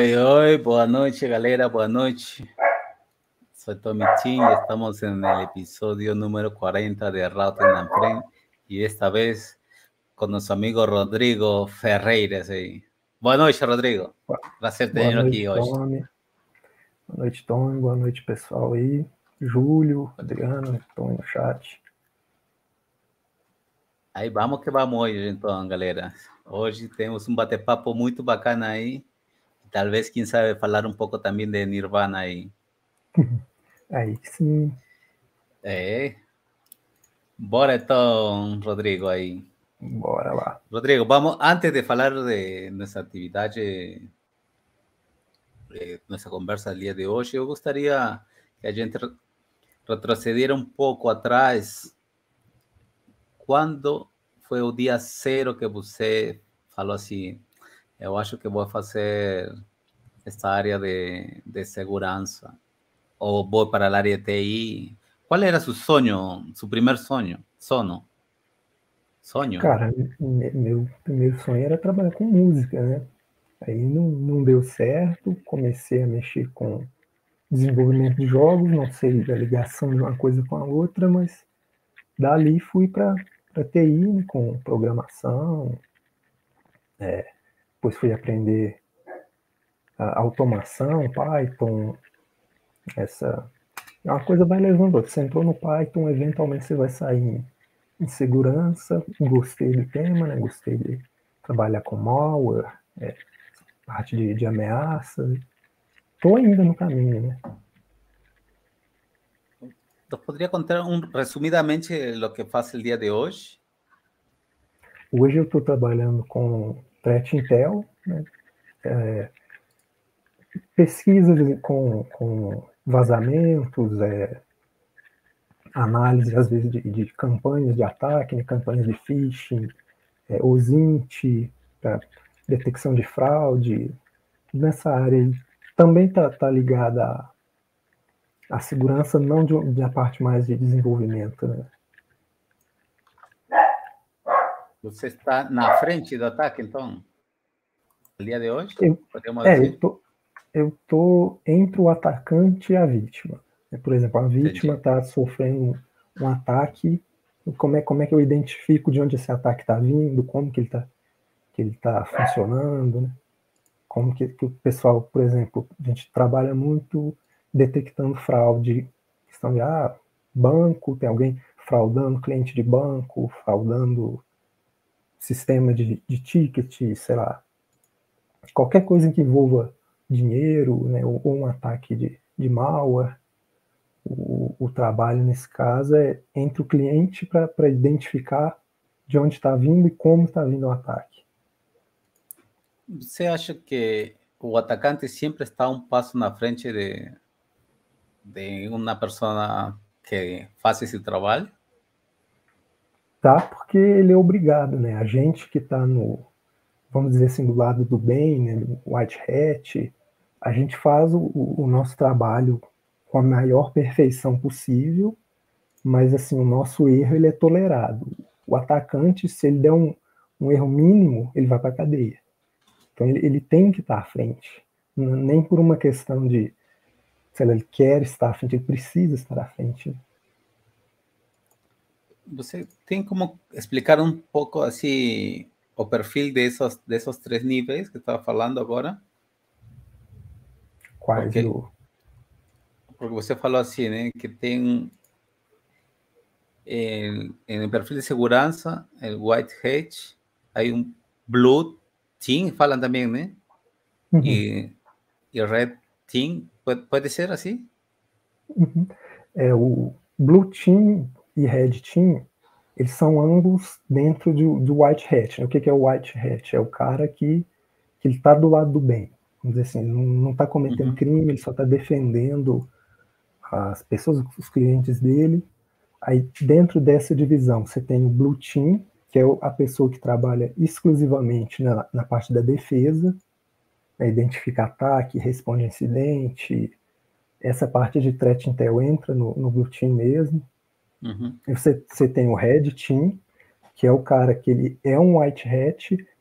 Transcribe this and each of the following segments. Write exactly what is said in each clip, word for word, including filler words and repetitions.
Oi, oi, boa noite, galera, boa noite. Soy Tommy Chin y estamos en el episodio número cuarenta de Routing and Friends y esta vez con nuestro amigo Rodrigo Ferreira. Sí. Boa noite, Rodrigo. Prazer Boa tê-lo aqui noite, hoje. Tommy. Boa noite, Tommy. Boa noite, pessoal aí. Júlio, Adriano, estão aí no chat. Aí vamos que vamos hoje, então, galera. Hoje temos um bate-papo muito bacana aí. Talvez, quem sabe, falar um pouco também de Nirvana aí. Aí sim. É. Bora então, Rodrigo, aí. Bora lá. Rodrigo, vamos, antes de falar de nossa atividade, de nossa conversa do dia de hoje, eu gostaria que a gente retrocediera um pouco atrás. Quando foi o dia zero que você falou assim, eu acho que vou fazer esta área de, de segurança, ou vou para a área de T I? Qual era seu sonho, seu primeiro sonho? Sono? Sonho? Cara, meu primeiro sonho era trabalhar com música, né? Aí não, não deu certo, comecei a mexer com desenvolvimento de jogos, não sei a ligação de uma coisa com a outra, mas dali fui para T I, né, com programação, é, depois fui aprender a automação, Python, essa uma coisa vai levando outra. Você entrou no Python, eventualmente você vai sair em, em segurança. Gostei do tema, né? Gostei de trabalhar com malware, é, parte de, de ameaças. Estou ainda no caminho, né? ¿Nos podría contar um, resumidamente o que faz o dia de hoje? Hoje eu estou trabalhando com Threat Intel, né? É, pesquisas com, com vazamentos, é, análise, às vezes, de, de campanhas de ataque, né? Campanhas de phishing, é, O S I N T, para detecção de fraude. Nessa área aí também está tá ligada à, à segurança, não de, de a parte mais de desenvolvimento, né? Você está na frente do ataque, então? No dia de hoje? Eu, podemos é, dizer? eu tô, eu tô entre o atacante e a vítima. Por exemplo, a vítima está sofrendo um ataque. Como é, como é que eu identifico de onde esse ataque está vindo? Como que ele está que ele tá funcionando, né? Como que, que o pessoal, por exemplo, a gente trabalha muito detectando fraude, questão de, ah, banco, tem alguém fraudando cliente de banco, fraudando sistema de, de ticket, sei lá, qualquer coisa que envolva dinheiro, né, ou, ou um ataque de, de malware. O, o trabalho, nesse caso, é entre o cliente para identificar de onde está vindo e como está vindo o ataque. Você acha que o atacante sempre está um passo na frente de, de uma pessoa que faz esse trabalho? Tá, porque ele é obrigado, né? A gente que está no, vamos dizer assim, do lado do bem, né, do white hat, a gente faz o, o nosso trabalho com a maior perfeição possível, mas assim, o nosso erro ele é tolerado. O atacante, se ele der um, um erro mínimo, ele vai para a cadeia. Então ele, ele tem que estar à frente, nem por uma questão de, sei lá, ele quer estar à frente, ele precisa estar à frente. Você tem como explicar um pouco assim o perfil desses, desses três níveis que estava falando agora? Quais porque, do... porque você falou assim, né, que tem en el perfil de segurança, el white hat, hay un blue team, falan también, ¿no? Uhum. Y, y red team, ¿puede, puede ser así? Uhum. É, o blue team e red team, eles são ambos dentro do, do white hat. Né? O que, que é o white hat? É o cara que, que ele está do lado do bem. Vamos dizer assim, não está cometendo uhum. crime, ele só está defendendo as pessoas, os clientes dele. Aí dentro dessa divisão você tem o blue team, que é a pessoa que trabalha exclusivamente na, na parte da defesa, né, identifica ataque, responde incidente. Essa parte de Threat Intel entra no, no blue team mesmo. Uhum. E você, você tem o red team, que é o cara que ele é um white hat,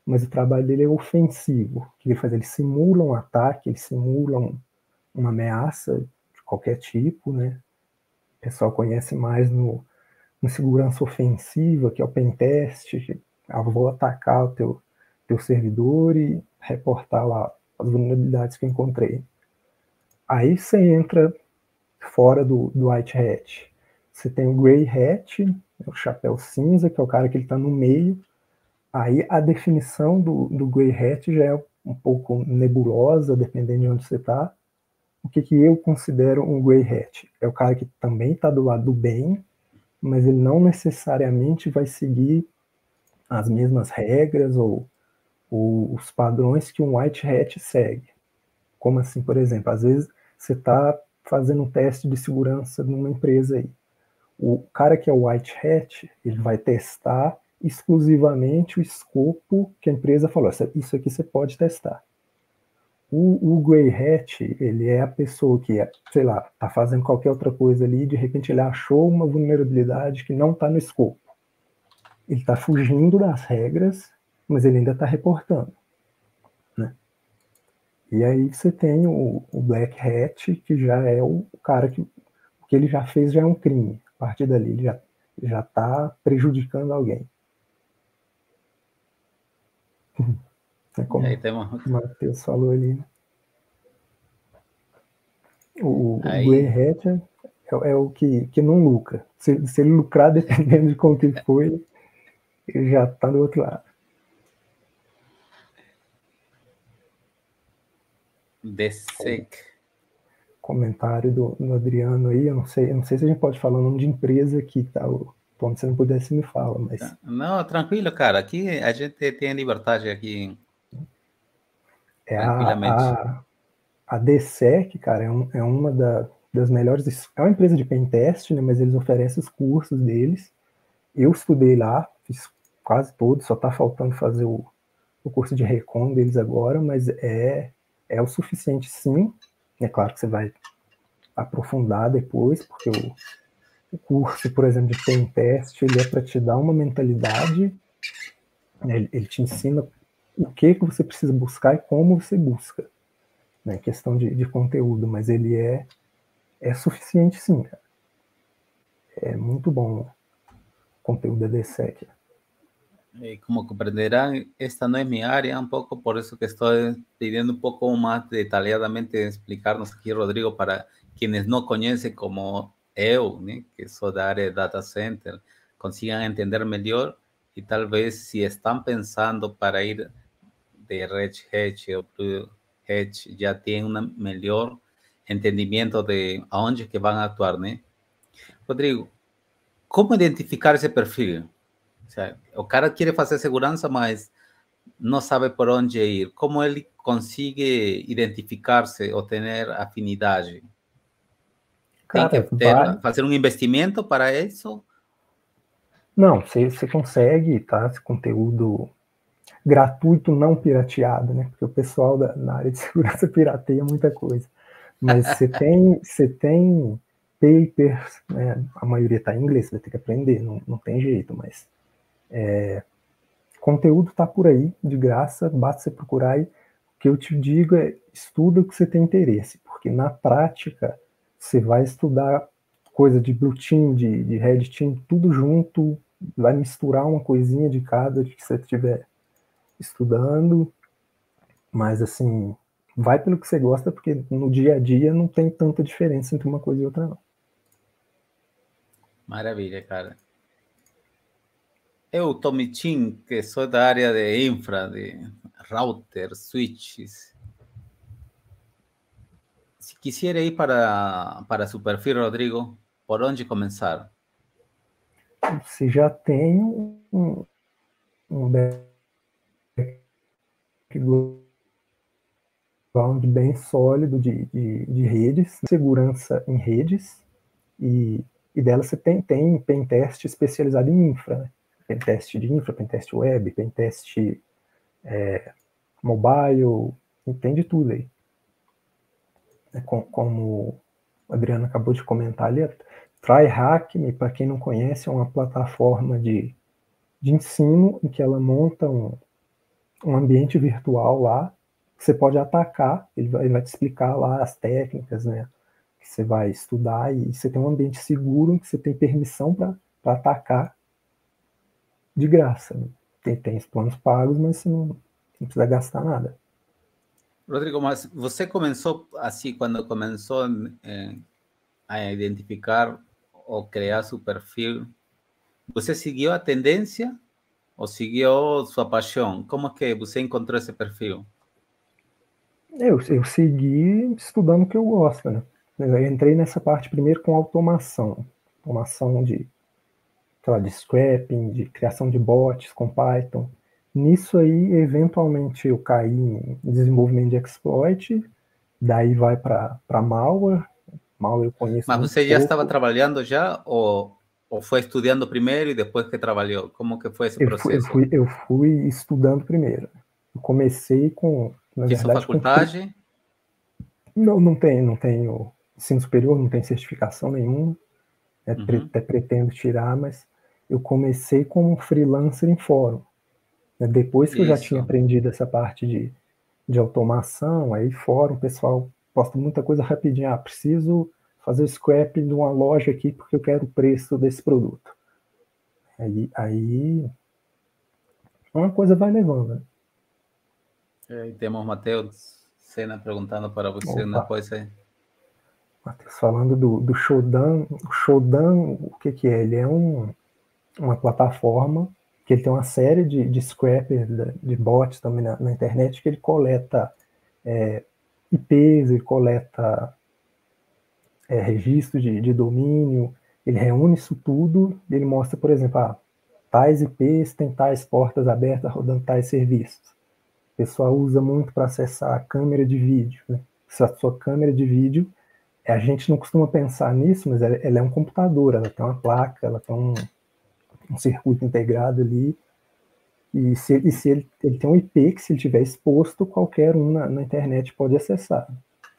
mas o trabalho dele é ofensivo. O que ele faz? Ele simula um ataque, ele simula um, uma ameaça de qualquer tipo, né? O pessoal conhece mais no, no segurança ofensiva, que é o pentest, que ah, vou atacar o teu, teu servidor e reportar lá as vulnerabilidades que eu encontrei. Aí você entra fora do, do white hat. Você tem o grey hat, o chapéu cinza, que é o cara que ele está no meio. Aí a definição do, do grey hat já é um pouco nebulosa, dependendo de onde você está. O que, que eu considero um grey hat? É o cara que também está do lado do bem, mas ele não necessariamente vai seguir as mesmas regras ou, ou os padrões que um white hat segue. Como assim, por exemplo, às vezes você está fazendo um teste de segurança numa empresa aí. O cara que é o white hat, ele vai testar exclusivamente o escopo que a empresa falou, isso aqui você pode testar. O, o grey hat, ele é a pessoa que, sei lá, está fazendo qualquer outra coisa ali, de repente ele achou uma vulnerabilidade que não está no escopo. Ele está fugindo das regras, mas ele ainda está reportando, né? E aí você tem o, o black hat, que já é o cara que o que ele já fez já é um crime. A partir dali ele já já está prejudicando alguém. É como o Matheus falou ali, né? O, o grey hat é, é o que, que não lucra. Se, se ele lucrar, dependendo de como que foi, ele já está do outro lado. DSEC. Comentário do, do Adriano aí, eu não sei, eu não sei se a gente pode falar o nome de empresa aqui, tá? Bom, se não pudesse me fala, mas... Não, tranquilo, cara. Aqui a gente tem liberdade aqui. É tranquilamente. A, a, a DSEC, cara, é, um, é uma da, das melhores... É uma empresa de pentest, né? Mas eles oferecem os cursos deles. Eu estudei lá, fiz quase todos, só tá faltando fazer o, o curso de recon deles agora, mas é, é o suficiente, sim. É claro que você vai aprofundar depois, porque o, o curso, por exemplo, de pentest, ele é para te dar uma mentalidade, né? ele, ele te ensina o que, que você precisa buscar e como você busca, né? Questão de, de conteúdo, mas ele é, é suficiente, sim, cara. É muito bom o conteúdo da DSEC. Eh, como comprenderán, esta no es mi área, un poco por eso que estoy pidiendo un poco más detalladamente explicarnos aquí, Rodrigo, para quienes no conocen como eu, ¿no? Que soy de área de data center, consigan entender mejor y tal vez si están pensando para ir de Red Hat o Blue Hat, ya tienen un mejor entendimiento de a dónde que van a actuar, ¿no? Rodrigo, ¿cómo identificar ese perfil? O sea, o cara quiere fazer segurança, mas não sabe por onde ir. Como ele consegue identificar-se ou ter afinidade? Cara, tem que ter, vai... fazer um investimento para isso? Não, você, você consegue, tá? Esse conteúdo gratuito não pirateado, né? Porque o pessoal da, na área de segurança pirateia muita coisa. Mas você tem, você tem papers, né? A maioria está em inglês, você vai ter que aprender, não, não tem jeito, mas é, conteúdo está por aí, de graça, basta você procurar. E o que eu te digo é, estuda o que você tem interesse, porque na prática você vai estudar coisa de Blue Team, de, de Red Team, tudo junto, vai misturar uma coisinha de cada que você estiver estudando, mas assim, vai pelo que você gosta, porque no dia a dia não tem tanta diferença entre uma coisa e outra, não. Maravilha, cara. Eu, Tomitim, que sou da área de infra, de router, switches. Se quisiera ir para, para su perfil, Rodrigo, ¿por onde começar? Você já tem um, um background bem sólido de, de, de redes, segurança em redes, e, e dela você tem, tem pentest especializado em infra, né? Pentest de infra, pentest web, pentest é, mobile, tem de tudo aí. É, com, como o Adriano acabou de comentar ali, TryHackMe, para quem não conhece, é uma plataforma de, de ensino em que ela monta um, um ambiente virtual lá, que você pode atacar, ele vai, ele vai te explicar lá as técnicas, né, que você vai estudar, e você tem um ambiente seguro em que você tem permissão para atacar de graça. Né? Tem, tem os planos pagos, mas você não, não precisa gastar nada. Rodrigo, mas você começou assim, quando começou eh, a identificar ou criar su perfil, ¿você seguiu a tendência ou seguiu sua paixão? Como é que você encontrou esse perfil? Eu, eu segui estudando o que eu gosto, né? Eu entrei nessa parte primeiro com automação. Automação de, sei lá, de scrapping, de criação de bots com Python. Nisso aí, eventualmente, eu caí em desenvolvimento de exploit, daí vai para malware. Malware eu conheço Mas muito você já pouco. estava trabalhando já ou, ou foi estudando primeiro e depois que trabalhou? Como que foi esse Eu fui, eu processo? fui, eu fui estudando primeiro. Eu comecei com, na Fiz a verdade, com... faculdade? Não, não tenho, não tenho ensino superior, não tenho certificação nenhuma. Até Uhum. pretendo tirar, mas eu comecei como freelancer em fórum. Né? Depois que eu já tinha Isso. aprendido essa parte de, de automação, aí fórum, o pessoal posta muita coisa rapidinho. Ah, preciso fazer o scrap de uma loja aqui porque eu quero o preço desse produto. Aí, aí uma coisa vai levando. Né? Aí temos Matheus Sena perguntando para você uma Opa, coisa. Matheus, falando do, do Shodan, o Shodan, o que, que é? Ele é um, uma plataforma que ele tem uma série de, de scrappers, de bots também na, na internet, que ele coleta é, I Ps, ele coleta é, registros de, de domínio, ele reúne isso tudo e ele mostra, por exemplo, ah, tais I Ps têm tais portas abertas rodando tais serviços. O pessoal usa muito para acessar a câmera de vídeo. Né? Se a sua câmera de vídeo, a gente não costuma pensar nisso, mas ela, ela é um computador, ela tem uma placa, ela tem um, um circuito integrado ali. E se, e se ele, ele tem um I P que, se ele tiver exposto, qualquer um na, na internet pode acessar.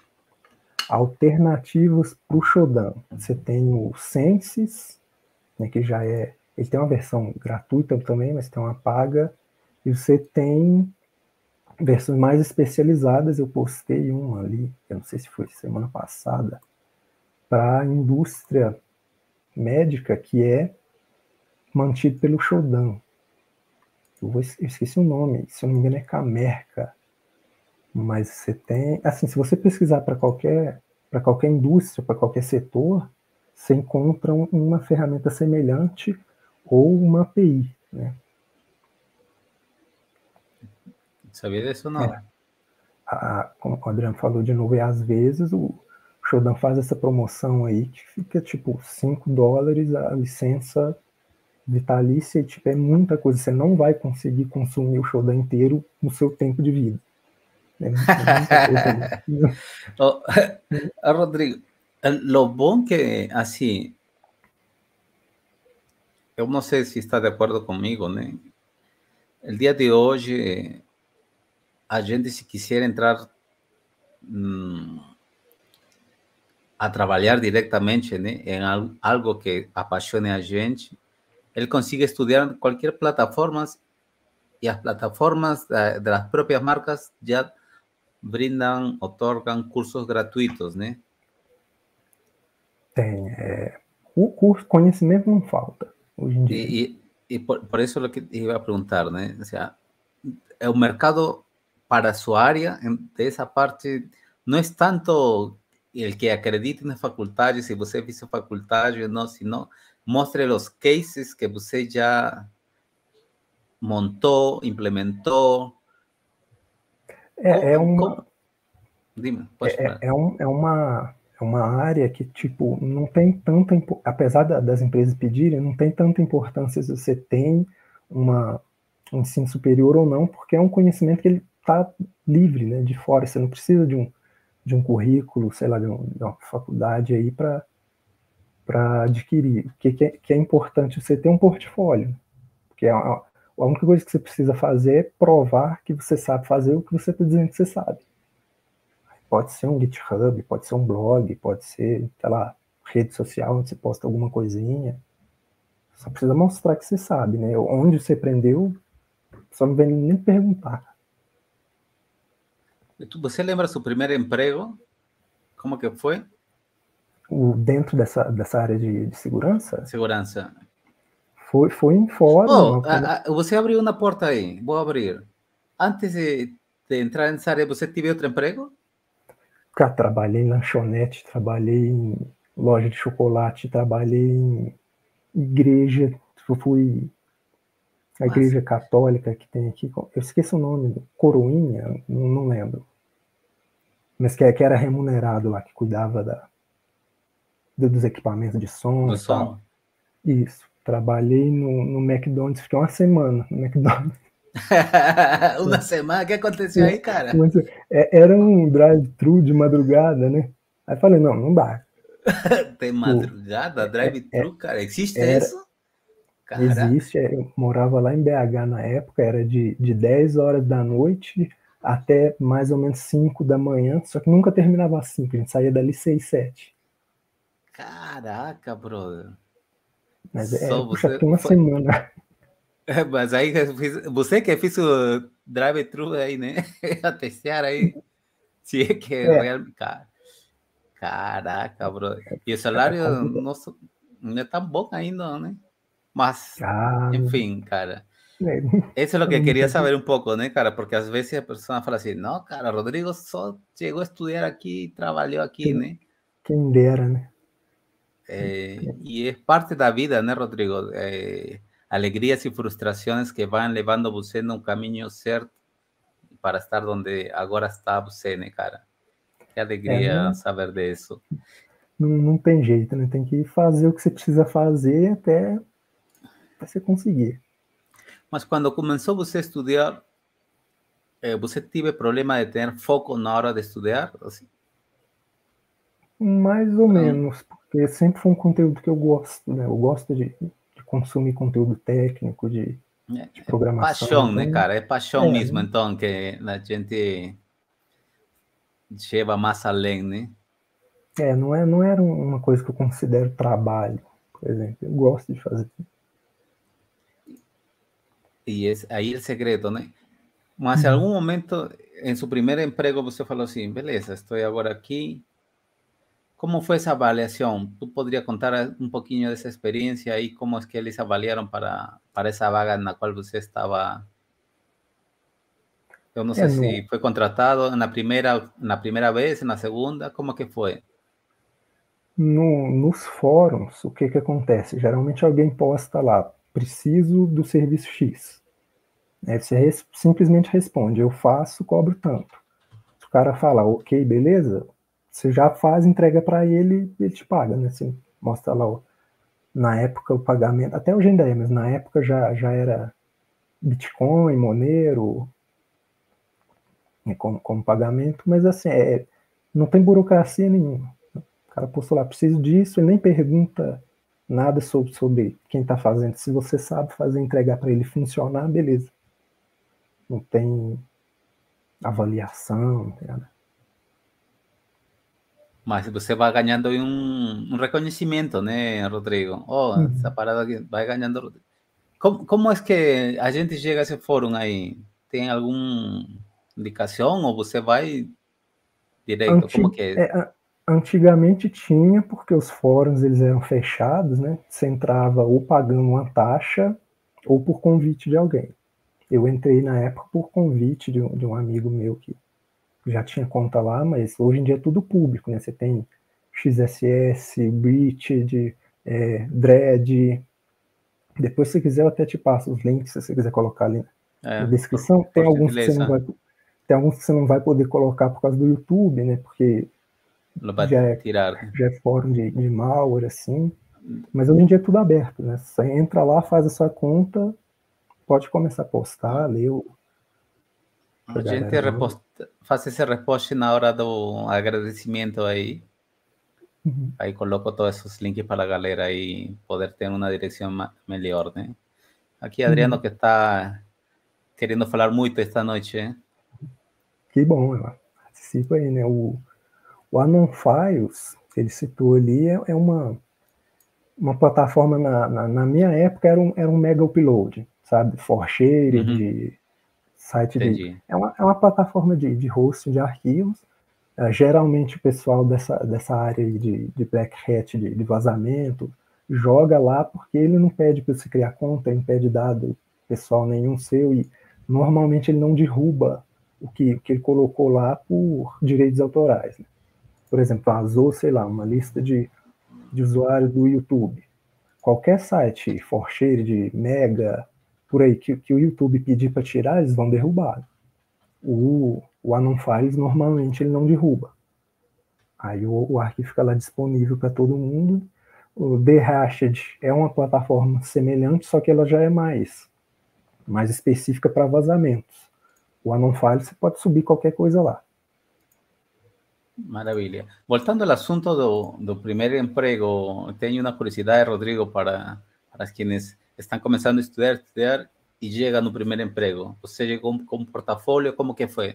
Alternativas para o Shodan. Você tem o Census, né, que já é. Ele tem uma versão gratuita também, mas tem uma paga. E você tem versões mais especializadas. Eu postei uma ali, eu não sei se foi semana passada, para a indústria médica, que é mantido pelo Shodan. Eu, vou, eu esqueci o nome, se eu não me engano é Camerca. Mas você tem, assim, se você pesquisar para qualquer, para qualquer indústria, para qualquer setor, você encontra uma ferramenta semelhante ou uma A P I, né? Sabia disso É, não? a, como o Adriano falou de novo, e às vezes o Shodan faz essa promoção aí que fica tipo cinco dólares a licença vitalícia e tipo, é muita coisa. Você não vai conseguir consumir o Shodan inteiro no seu tempo de vida. É, é muita coisa ali. oh, Rodrigo, lo bom que, assim, eu não sei se está de acordo comigo, né? O dia de hoje, a gente, se quiser entrar hum, a trabalhar diretamente, né, em algo que apaixone a gente, ele consigue estudar em qualquer plataforma e as plataformas de, de las propias marcas já brindam, otorgam cursos gratuitos, né? Tem. É, o curso, conhecimento não falta hoje em dia. E, e, e por, por, isso lo que iba a preguntar, ¿no? O sea, el mercado para su área, de esa parte, no es tanto el que acredite na faculdade, se você fez faculdade ou não, sino mostre os cases que você já montou, implementou. É, é Como, uma, como? Dime, pode é, falar. é, um, é, uma, é uma área que, tipo, não tem tanta, apesar da, das empresas pedirem, não tem tanta importância se você tem uma, um ensino superior ou não, porque é um conhecimento que ele está livre, né, de fora. Você não precisa de um, de um currículo, sei lá, de, um, de uma faculdade aí para para adquirir. O que, que, é, que é importante você ter um portfólio, porque é a, a única coisa que você precisa fazer é provar que você sabe fazer o que você está dizendo que você sabe. Pode ser um GitHub, pode ser um blog, pode ser, sei lá, rede social onde você posta alguma coisinha. Só precisa mostrar que você sabe, né? Onde você aprendeu, Só não vem nem perguntar. Você lembra seu primeiro emprego? Como que foi? O, dentro dessa, dessa área de, de segurança? Segurança. Foi, foi em fórum. Oh, a, a, você abriu uma porta aí. Vou abrir. Antes de, de entrar nessa área, você teve outro emprego? Cara, trabalhei em lanchonete, trabalhei em loja de chocolate, trabalhei em igreja. Eu fui a Mas, igreja católica que tem aqui. Eu esqueci o nome, Coroinha, não, não lembro. Mas que, que era remunerado lá, que cuidava da, dos equipamentos de som do e som. tal. Isso. Trabalhei no, no McDonald's, fiquei uma semana no McDonald's. Uma semana? O que aconteceu aí, cara? Era um drive-thru de madrugada, né? Aí falei, não, não dá. Tem madrugada? Drive-thru, cara? Existe era, isso? Caraca. Existe. Eu morava lá em B H na época, era de, de dez horas da noite até mais ou menos cinco da manhã, só que nunca terminava às cinco, a gente saía dali seis, sete. Caraca, brother. Mas Só é, puxa, você tem uma foi... semana. É, mas aí você que fez o drive-thru aí, né? A testear aí. Se é que é, real. Caraca, bro. E o salário nosso, não é tão bom ainda, né? Mas, Ah, enfim, cara. é, Isso é o que queria saber um pouco, né, cara? Porque às vezes a pessoa fala assim, não, cara, Rodrigo só chegou a estudar aqui e trabalhou aqui, quem, né? quem dera, né? É, e é parte da vida, né, Rodrigo? É, alegrias e frustrações que vão levando você no caminho certo para estar onde agora está você, né, cara? Que alegria É, não, saber disso. não, não tem jeito, né? Tem que fazer o que você precisa fazer até, até você conseguir. Mas quando começou você a estudar, eh, você teve problema de ter foco na hora de estudar? Assim? Mais ou Um, menos, porque sempre foi um conteúdo que eu gosto, né? Eu gosto de, de consumir conteúdo técnico, de, é, de é programação. paixão, né, Então, cara? É paixão é, mesmo, então, que a gente leva mais além, né? é não, é, não era uma coisa que eu considero trabalho, por exemplo. Eu gosto de fazer. E esse, aí o segredo, né? Mas em Uhum. algum momento, em seu primeiro emprego, você falou assim, beleza, estou agora aqui. Como foi essa avaliação? Tu poderia contar um pouquinho dessa experiência e como é que eles avaliaram para, para essa vaga na qual você estava? Eu não É, sei no, se foi contratado na primeira, na primeira vez, na segunda, como que foi? no, nos fóruns, o que, que acontece? Geralmente alguém posta lá, preciso do serviço X. Aí você res, simplesmente responde, eu faço, cobro tanto. Se o cara falar, ok, beleza, você já faz, entrega para ele e ele te paga, né? Você mostra lá, ó, na época o pagamento, até hoje ainda é, mas na época já, já era Bitcoin, Monero, né, como, como pagamento, mas assim, é, não tem burocracia nenhuma. O cara postou lá, preciso disso, e nem pergunta nada sobre, sobre quem está fazendo. Se você sabe fazer, entregar para ele funcionar, beleza. Não tem avaliação, não tem nada. Mas você vai ganhando um, um reconhecimento, né, Rodrigo? Oh, essa Uhum. parada aqui vai ganhando. Como, como é que a gente chega a esse fórum aí? Tem alguma indicação ou você vai direito? Como Antig que é? é, antigamente tinha, porque os fóruns eles eram fechados, né? Você entrava ou pagando uma taxa ou por convite de alguém. Eu entrei na época por convite de um, de um amigo meu que já tinha conta lá, mas hoje em dia é tudo público, né? Você tem X S S, Breached, é, Dread. Depois, se quiser, eu até te passo os links, se você quiser colocar ali na É, por, descrição. Tem por alguns que você não gentileza, vai, tem alguns que você não vai poder colocar por causa do YouTube, né? Porque lo vai já é, tirar. já é fórum de, de malware, assim. Mas hoje em dia é tudo aberto, né? Você entra lá, faz a sua conta, pode começar a postar, ler o que a A gente galera manda. reposta, faz esse repost na hora do agradecimento aí. Uhum. Aí coloco todos esses links para a galera aí poder ter uma direção melhor, né? Aqui Adriano Uhum. que está querendo falar muito esta noite, hein? Que bom, ela participa aí, né? O, o Anon Files, que ele citou ali, é, é uma, uma plataforma, na, na, na minha época, era um, era um mega upload. sabe? Forshare, Uhum. de site de... Entendi. É uma, é uma plataforma de, de hosting de arquivos. Uh, geralmente o pessoal dessa, dessa área aí de, de Black Hat, de, de vazamento, joga lá porque ele não pede para você criar conta, ele não pede dado pessoal nenhum seu, e normalmente ele não derruba o que, o que ele colocou lá por direitos autorais, né? Por exemplo, vazou, sei lá, uma lista de, de usuários do YouTube. Qualquer site, Forshare, de Mega, por aí, que, que o YouTube pedir para tirar, eles vão derrubar. O, o Anon Files, normalmente, ele não derruba. Aí o, o arquivo fica lá disponível para todo mundo. O Derashed é uma plataforma semelhante, só que ela já é mais, mais específica para vazamentos. O Anon Files, você pode subir qualquer coisa lá. Maravilha. Voltando ao assunto do, do primeiro emprego, tenho uma curiosidade, Rodrigo, para, para quienes estão começando a estudar, estudar e chegam no primeiro emprego. Você chegou com um portfólio, como que foi?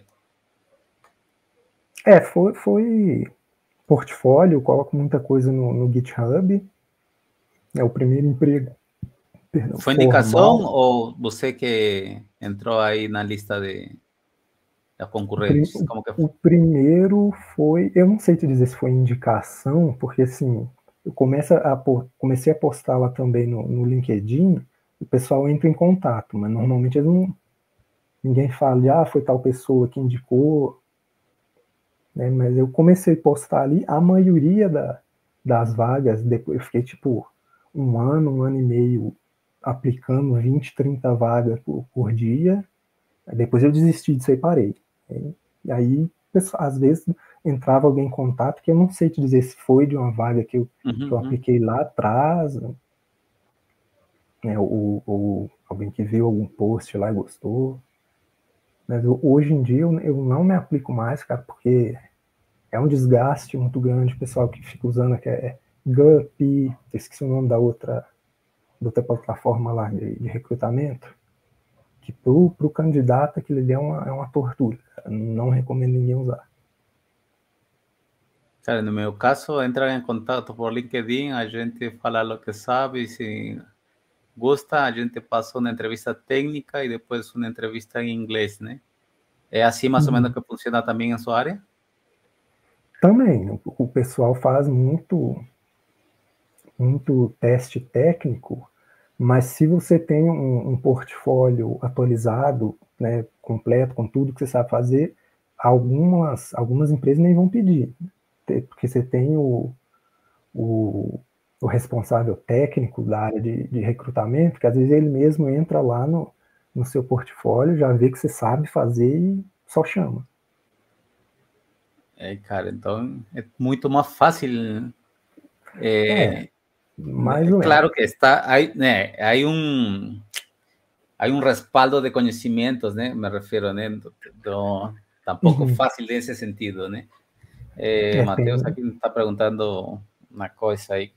É, foi, foi portfólio, coloco muita coisa no, no GitHub. É o primeiro emprego, perdão, Foi indicação formal. ou você que entrou aí na lista de, de concorrentes? O, Como que o foi? primeiro foi, eu não sei te dizer se foi indicação, porque assim, eu começo a, comecei a postar lá também no, no LinkedIn, o pessoal entra em contato, mas normalmente eles não, ninguém fala, ah, foi tal pessoa que indicou, né? Mas eu comecei a postar ali, a maioria da, das vagas, depois eu fiquei tipo um ano, um ano e meio aplicando vinte, trinta vagas por, por dia. Aí depois eu desisti disso e parei. E aí, às vezes, entrava alguém em contato que eu não sei te dizer se foi de uma vaga que eu, Uhum, que eu uhum. apliquei lá atrás, né, ou, ou alguém que viu algum post lá e gostou. Mas eu, hoje em dia eu, eu não me aplico mais, cara, porque é um desgaste muito grande. O pessoal que fica usando que é Guppy, esqueci o nome da outra, da outra plataforma lá de, de recrutamento, que pro, pro candidato aquilo ali é uma, é uma tortura. Não recomendo ninguém usar. Cara, no meu caso, entrar em contato por LinkedIn, a gente fala o que sabe, e se gosta, a gente passa uma entrevista técnica e depois uma entrevista em inglês, né? É assim mais ou menos que funciona também em sua área? Também, o, o pessoal faz muito, muito teste técnico, mas se você tem um, um portfólio atualizado, né, completo, com tudo que você sabe fazer, algumas, algumas empresas nem vão pedir, porque você tem o, o, o responsável técnico da área de, de recrutamento, que às vezes ele mesmo entra lá no, no seu portfólio, já vê que você sabe fazer e só chama. É, cara, então é muito mais fácil. É, É, mais é ou menos. claro que está, hay, né, hay um hay um respaldo de conhecimentos, né? Me refiro, né? Do, do, tampouco Uhum. fácil nesse sentido, né? É, É, Matheus tem, aqui está perguntando uma coisa aí.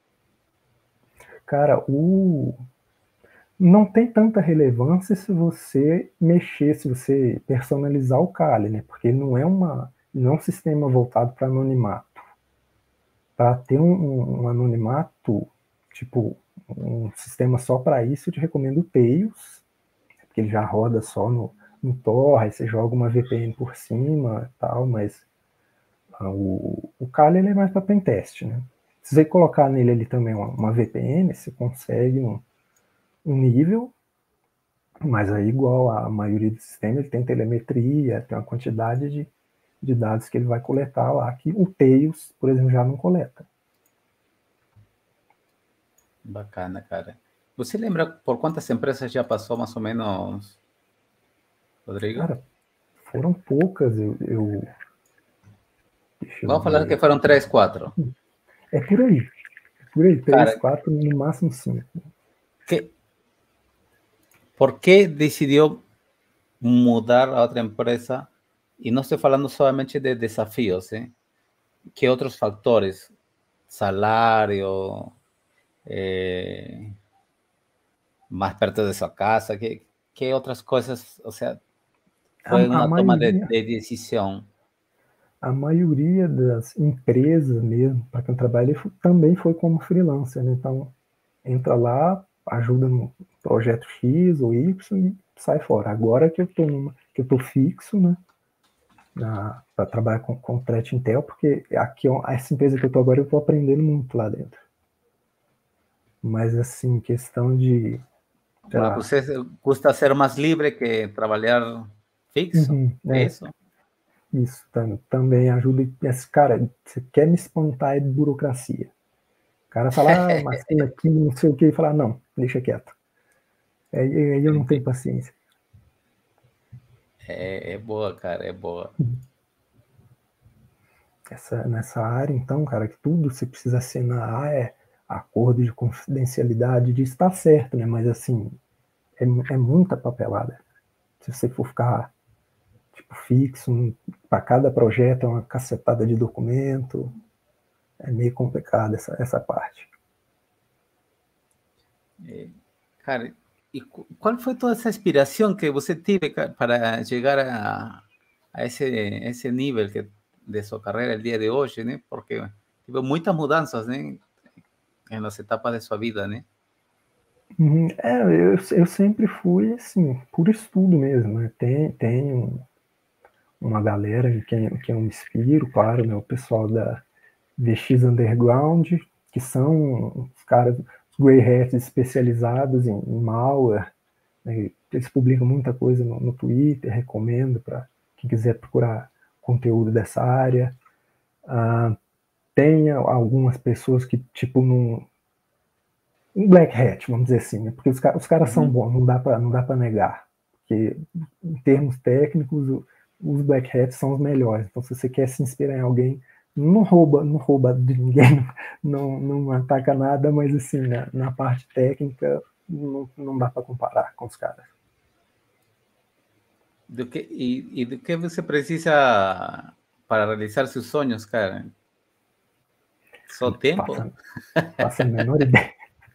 cara, o não tem tanta relevância se você mexer, se você personalizar o Kali, né? Porque ele não é uma, não é um sistema voltado para anonimato. Para ter um, um anonimato, tipo um sistema só para isso, eu te recomendo o Tails, porque ele já roda só no, no Tor, aí você joga uma V P N por cima e tal, mas ah, o, o Kali ele é mais para pentest, né? Se você colocar nele ali também uma, uma V P N, você consegue um, um nível. Mas aí, igual a maioria do sistema, ele tem telemetria, tem uma quantidade de, de dados que ele vai coletar lá, que o Tails, por exemplo, já não coleta. Bacana, cara. Você lembra por quantas empresas já passou, mais ou menos, Rodrigo? Cara, foram poucas, eu, eu deixa eu Vamos falar que ver. foram três, quatro. É por aí, é por aí, três, Cara, quatro, no máximo cinco. que, ¿por qué decidió mudar a outra empresa? E não estou falando somente de desafios, ¿eh? ¿Qué otros factores? Salario, eh, más perto de su casa, ¿qué, qué otras cosas? O sea, A, fue a una toma de, maioria, de decisión. a maioria das empresas mesmo, para quem trabalha, também foi como freelancer, né? Então, entra lá, ajuda no projeto X ou Y e sai fora. Agora que eu tô numa, que eu tô fixo, né, para trabalhar com, com threat intel, porque aqui, essa empresa que eu tô agora, eu tô aprendendo muito lá dentro. Mas, assim, questão de... Para você, gusta ser mais livre que trabalhar fixo? Uhum, é, é isso? Isso também ajuda. Esse cara, você quer me espantar é de burocracia. O cara fala, ah, assina aqui, não sei o que, e fala, não, deixa quieto. Aí, aí eu não tenho paciência. É, é boa, cara, é boa. Essa, nessa área, então, cara, que tudo você precisa assinar é acordo de confidencialidade, de estar certo, né? Mas, assim, é, é muita papelada. Se você for ficar, tipo, fixo, para cada projeto é uma cacetada de documento, é meio complicado essa, essa parte. É, cara, e qual foi toda essa inspiração que você teve para chegar a, a esse, esse nível que, de sua carreira el dia de hoje, né? Porque teve muitas mudanças, né? Nas etapas de sua vida, né? É, eu, eu sempre fui, assim, por estudo mesmo, né? Tem, tem uma galera de quem, que eu me inspiro, claro, né? O pessoal da V X Underground, que são os caras, os grey hats especializados em, em malware, né? Eles publicam muita coisa no, no Twitter, recomendo para quem quiser procurar conteúdo dessa área. Ah, tem algumas pessoas que, tipo, não... um black hat, vamos dizer assim, né? Porque os, os caras uhum. são bons, não dá para não dá para negar. Porque, em termos técnicos, os black hats são os melhores. Então, se você quer se inspirar em alguém, não rouba, não rouba de ninguém, não, não ataca nada, mas, assim, na, na parte técnica, não, não dá para comparar com os caras. Do que, e, e do que você precisa para realizar seus sonhos, cara? Só tempo? Passa, passa a menor ideia.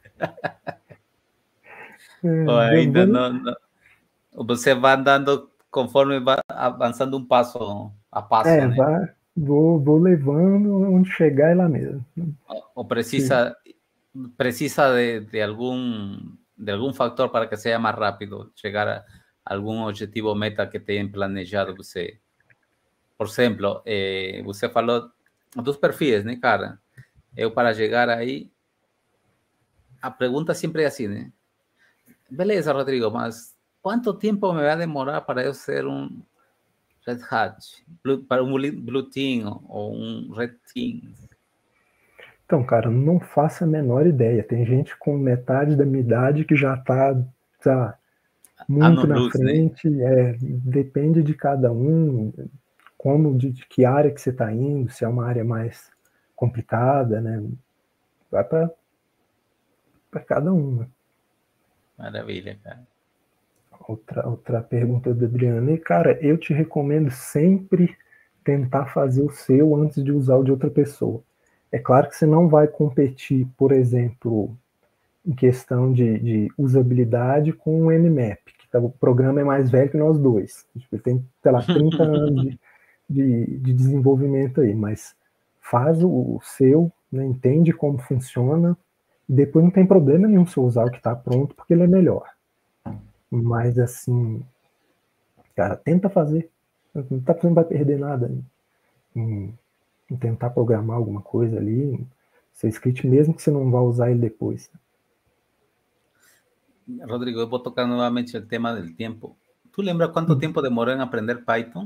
Ou ainda não, não, você vai andando conforme vai avançando um passo a passo, é, né? Vai, vou, vou levando onde chegar é lá mesmo. Ou precisa, Sim. precisa de, de, algum, de algum fator para que seja mais rápido chegar a algum objetivo meta que tenha planejado você? Por exemplo, eh, você falou dos perfis, né, cara? Eu, para chegar aí, a pergunta sempre é assim, né? Beleza, Rodrigo, mas quanto tempo me vai demorar para eu ser um Red Hat, Blue, para um Blue Team ou um Red Team? Então, cara, não faço a menor ideia. Tem gente com metade da minha idade que já está tá muito na luz, frente. Né? É, depende de cada um, como de, de que área que você está indo, se é uma área mais complicada, né? Vai para cada um. Né? Maravilha, cara. Outra, outra pergunta do Adriano. E, cara, eu te recomendo sempre tentar fazer o seu antes de usar o de outra pessoa. É claro que você não vai competir, por exemplo, em questão de, de usabilidade com o Nmap, que tá, o programa é mais velho que nós dois. Ele tem, sei lá, trinta anos de, de, de desenvolvimento aí, mas faz o, o seu, né, entende como funciona, e depois não tem problema nenhum se usar o que está pronto, porque ele é melhor. Mas, assim, cara, tenta fazer. Não, tá, não vai perder nada em, em tentar programar alguma coisa ali, seu script, mesmo que você não vá usar ele depois. Rodrigo, eu vou tocar novamente o tema do tempo. Tu lembra quanto hum. tempo demorou em aprender Python?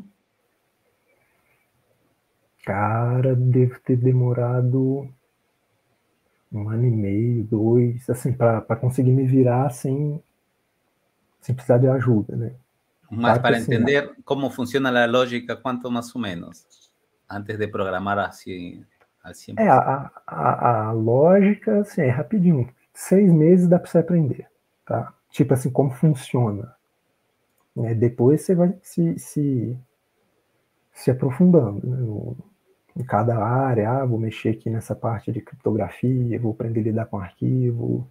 Cara, deve ter demorado um ano e meio, dois, assim, para conseguir me virar sem, sem precisar de ajuda, né? Mas claro para que, entender assim, como funciona a lógica, quanto mais ou menos, antes de programar assim, assim. É, a, a, a lógica, assim, é rapidinho. Seis meses dá para você aprender, tá? Tipo assim, como funciona. Né? Depois você vai se, se, se aprofundando, né? No, em cada área. Ah, vou mexer aqui nessa parte de criptografia, vou aprender a lidar com arquivo.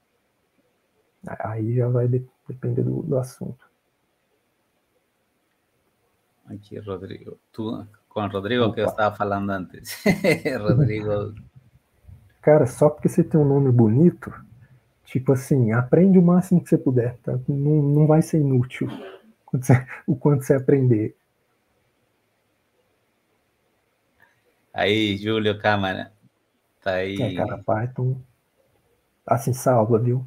Aí já vai de, depender do, do assunto. Aqui, Rodrigo. Tu, com o Rodrigo Opa. que eu estava falando antes. Rodrigo. Cara, só porque você tem um nome bonito, Tipo assim, aprende o máximo que você puder, tá? Não, não vai ser inútil o quanto você aprender. Aí, Júlio Câmara, tá aí. É, cara, Python, assim, salva, viu?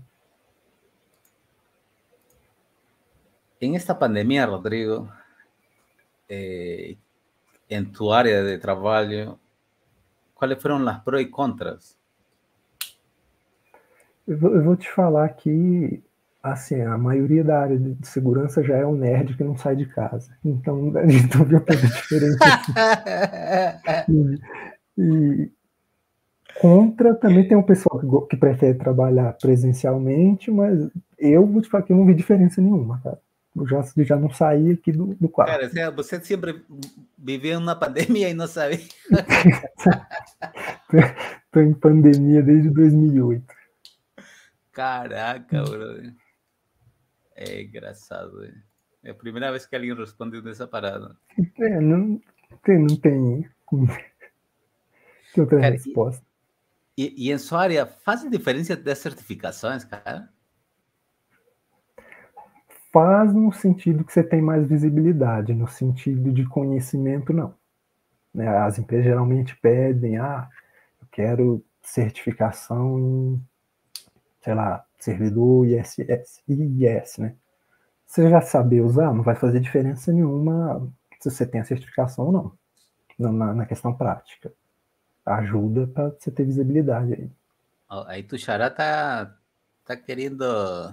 En esta pandemia, Rodrigo, eh, en tu área de trabalho, quais foram as prós e contras? Eu vou, eu vou te falar que, assim, a maioria da área de segurança já é um nerd que não sai de casa. Então, a gente não viu tanta diferença assim. E, e contra, também tem um pessoal que, que prefere trabalhar presencialmente, mas eu vou te falar que eu não vi diferença nenhuma, cara. Eu já, já não saí aqui do, do quarto. Cara, você sempre viveu uma pandemia e não sabia. Tô em pandemia desde dois mil e oito. Caraca, bro. É engraçado. É a primeira vez que alguém respondeu dessa parada. É, não, tem, não tem, tem outra Cara, resposta. e, e, em sua área, faz diferença das certificações, cara? Faz no sentido que você tem mais visibilidade, no sentido de conhecimento, não. Né? As empresas geralmente pedem, ah, eu quero certificação em, sei lá, servidor I S S, I S, né? Você já saber usar, não vai fazer diferença nenhuma se você tem a certificação ou não, na, na questão prática. Ajuda para você ter visibilidade aí. Aí tu xará tá, tá querendo...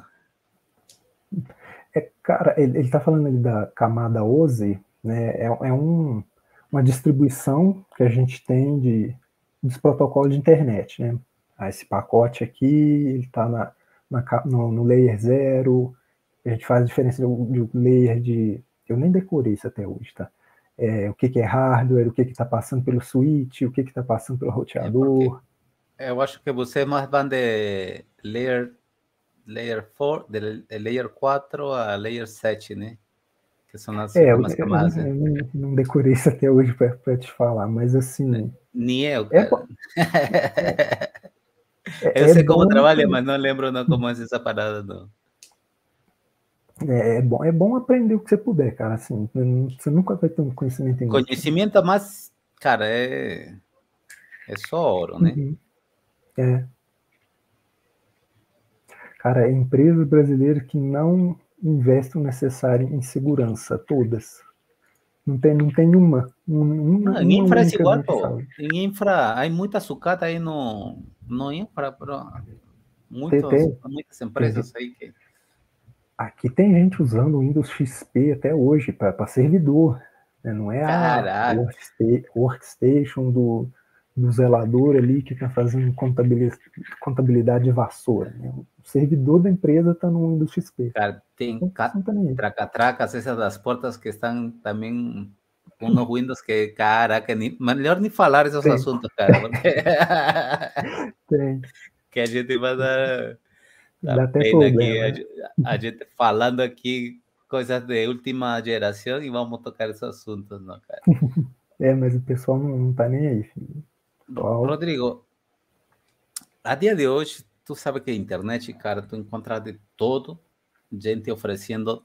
É, cara, ele está falando ali da camada O S I, né? É, é um, uma distribuição que a gente tem de, dos protocolos de internet, né? Ah, esse pacote aqui, ele está na, na, no, no layer zero, a gente faz a diferença do, do layer de... Eu nem decorei isso até hoje, tá? É, o que, que é hardware, o que está passando pelo switch, o que está passando pelo roteador. É eu acho que você mais van de layer, layer quatro, de, de layer quatro a layer sete, né? Que são as É, eu, últimas eu, camadas. eu não, não decorei isso até hoje para te falar, mas assim... Nem eu, É, cara. é, eu é sei como bom, trabalha, mas não lembro não como é essa parada, não. É, é, bom, é bom aprender o que você puder, cara. Assim, você nunca vai ter um conhecimento inútil. Conhecimento, mas, cara, é, é só ouro, né? Uhum. É. Cara, é empresas brasileiras que não investem o necessário em segurança, todas. Não tem, não tem uma, uma, Não, em uma infra é única igual, ali que pô. sabe. Em infra, há muita sucata aí no, no infra, bro. Tem, Muitos, tem, muitas tem, empresas aí que... aqui tem gente usando o Windows X P até hoje para servidor. Né? Não é a Caraca. workstation do, do zelador ali que está fazendo contabilidade, contabilidade de vassoura. Né? O servidor da empresa está no Windows X P. Cara, tem Então, tá nem traca-tracas, essas das portas que estão também com unos Windows que, caraca, ni, melhor nem falar esses tem, assuntos, cara, porque tem. que a gente vai dar, dar Dá até pena aqui, problema, a, né? a gente falando aqui coisas de última geração e vamos tocar esses assuntos, não, cara. É, mas o pessoal não, não tá nem aí, filho. Pessoal, Rodrigo, a dia de hoje, tu sabe que a internet, cara, tu encontra de todo, gente oferecendo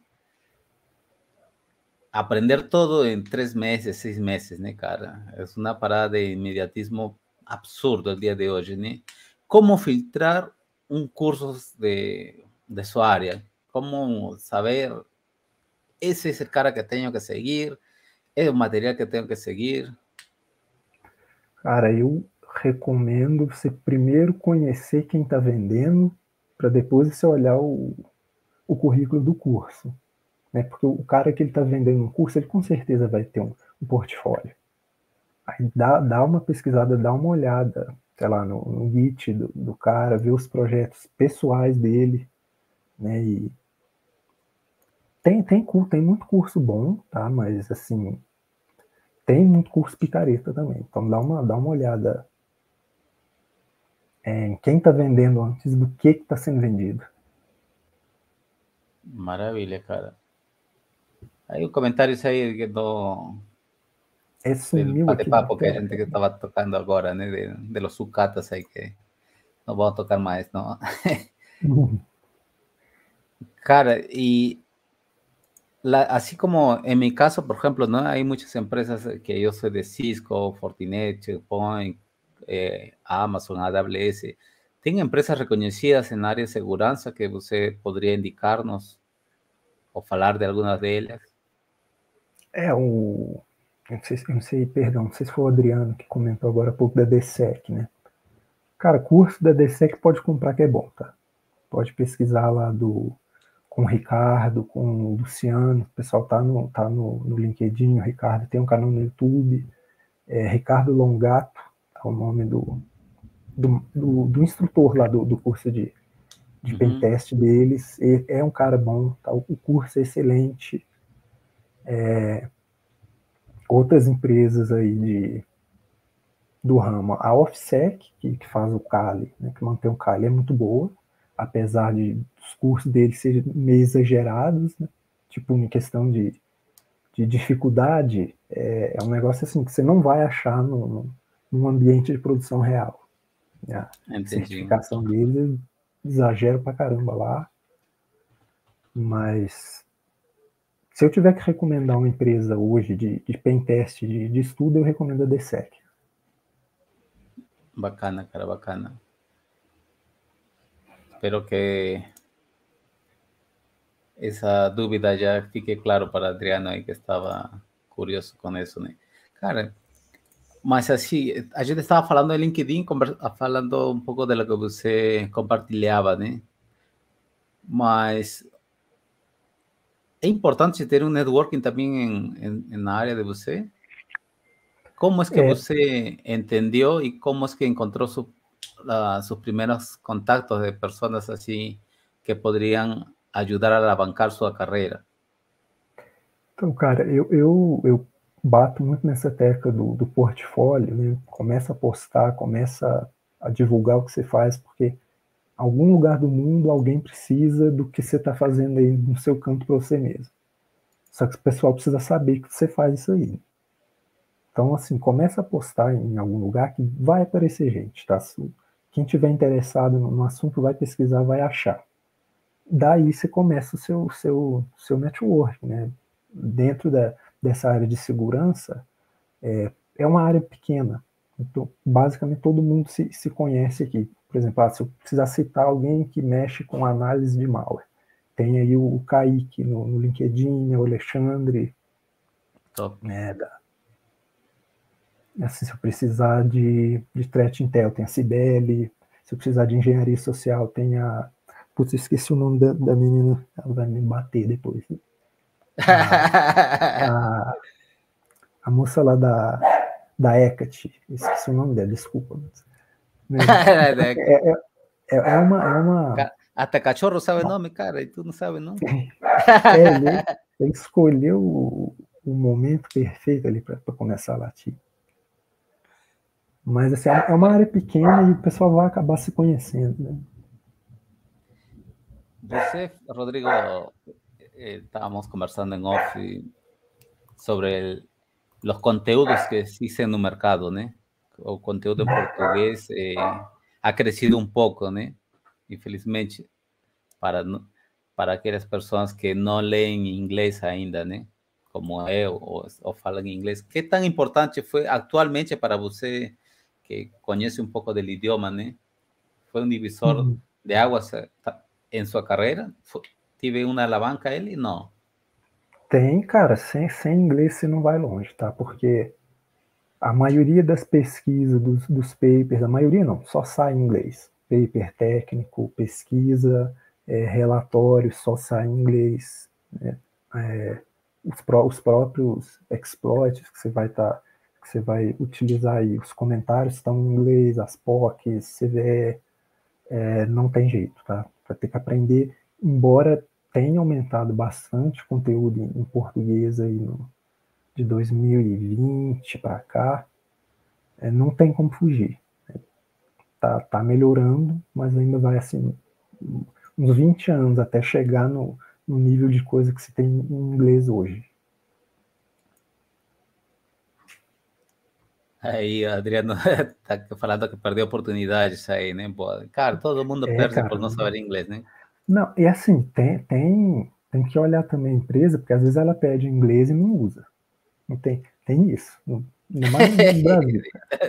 aprender todo em três meses, seis meses, né, cara? É uma parada de imediatismo absurdo el dia de hoje, né? Como filtrar um curso de, de sua área? Como saber, esse é o cara que tenho que seguir, é o material que tenho que seguir? cara, eu recomendo você primeiro conhecer quem está vendendo, para depois você olhar o, o currículo do curso. Né? Porque o cara que ele está vendendo um curso, ele com certeza vai ter um, um portfólio. Aí dá, dá uma pesquisada, dá uma olhada, sei lá, no, no Git do, do cara, ver os projetos pessoais dele, né? E tem, tem, tem muito curso bom, tá? Mas assim, tem muito curso picareta também. Então dá uma, dá uma olhada em quem está vendendo antes do que está sendo vendido. Maravilha, cara. Aí o comentário aí do, É, del sumiu aqui da bate-papo que a tela, gente que cara. estava tocando agora, né? De, de los sucatas aí que não vão tocar mais, não. Uhum. Cara, y la, así como en mi caso, por ejemplo, ¿no? Hay muchas empresas que yo soy de Cisco, Fortinet, Checkpoint, eh, Amazon, A W S. ¿Tienen empresas reconocidas en área de segurança que você podría indicarnos ou falar de algunas de ellas? É, o... Eu não, sei, eu não sei, perdão, não sei se foi o Adriano que comentou agora há pouco da D S E C, né? Cara, curso da D S E C pode comprar que é bom, tá? Pode pesquisar lá do, com o Ricardo, com o Luciano, o pessoal tá no, tá no, no LinkedIn, o Ricardo tem um canal no YouTube, é, Ricardo Longato, é o nome do, do, do, do instrutor lá do, do curso de, de Uhum. pentest deles, e é um cara bom, tá? O curso é excelente. É, outras empresas aí de, do ramo, a OffSec, que, que faz o Kali, né, que mantém o Kali, é muito boa, apesar de os cursos deles serem meio exagerados, né, tipo em questão de, de dificuldade, é, é um negócio assim que você não vai achar no, num ambiente de produção real. A Entendi. certificação deles exagera pra caramba lá, mas se eu tiver que recomendar uma empresa hoje de, de pentest, de, de estudo, eu recomendo a D S E C. Bacana, cara, bacana. Espero que essa dúvida já fique claro para Adriano aí que estava curioso com isso, né? Cara, mas assim, a gente estava falando do LinkedIn, falando um pouco do que você compartilhava, né? Mas é importante ter um networking também em, em, na área de você? Como é que É, você entendeu e como é que encontrou su, uh, seus primeiros contatos de pessoas assim que poderiam ajudar a alavancar sua carreira? então, cara, eu, eu, eu bato muito nessa tecla do, do portfólio, né? Começa a postar, começa a divulgar o que você faz, porque em algum lugar do mundo alguém precisa do que você está fazendo aí no seu canto para você mesmo. Só que o pessoal precisa saber que você faz isso aí. Então, assim, começa a postar em algum lugar que vai aparecer gente, tá? Quem tiver interessado no assunto vai pesquisar, vai achar. Daí você começa o seu, seu, seu network, né? Dentro da, dessa área de segurança, é, é uma área pequena. Então, basicamente, todo mundo se, se conhece aqui. Por exemplo, ah, se eu precisar citar alguém que mexe com análise de malware, tem aí o, o Kaique no, no LinkedIn, o Alexandre, Top. né, da, assim, se eu precisar de, de threat intel, tem a Cibele, se eu precisar de engenharia social, tem a... Putz, eu esqueci o nome da, da menina, ela vai me bater depois. A, a, a moça lá da, da Hecate, esqueci o nome dela, desculpa. Mas, é, é, é, é, uma, é uma... Até cachorro sabe o nome, cara, e tu não sabe, não? É, ele, ele escolheu o, o momento perfeito ali para começar a latir. Mas assim, é uma área pequena e o pessoal vai acabar se conhecendo, né? Você, Rodrigo, eh, estábamos conversando en off sobre el, los conteúdos que existen no mercado, né? O conteúdo em português eh, ha crescido um pouco, né? Infelizmente, para, para aquelas pessoas que não leem inglês ainda, né? Como eu, ou, ou falam inglês. Que tão importante foi atualmente para você, que conhece um pouco do idioma, né? Foi um divisor Uhum. de águas em sua carreira? Foi, tive uma alavanca ele? Não. Tem, cara, sem, sem inglês você não vai longe, tá? Porque a maioria das pesquisas, dos, dos papers, a maioria não, só sai em inglês. Paper técnico, pesquisa, é, relatório, só sai em inglês. Né? É, os, pró, os próprios exploits que você vai estar, que você vai utilizar aí, os comentários estão em inglês, as P O Cs, C V E, é, não tem jeito, tá? Vai ter que aprender, embora tenha aumentado bastante o conteúdo em, em português aí no, de dois mil e vinte para cá, é, não tem como fugir. Tá, tá melhorando, mas ainda vai assim uns vinte anos até chegar no, no nível de coisa que se tem em inglês hoje. Aí, Adriano tá falando que perdeu oportunidades aí, né? Pô, cara, todo mundo É, perde cara. por não saber inglês, né? Não, e assim, tem, tem, tem que olhar também a empresa, porque às vezes ela pede inglês e não usa. Não tem, tem isso. Não, ainda mais no Brasil.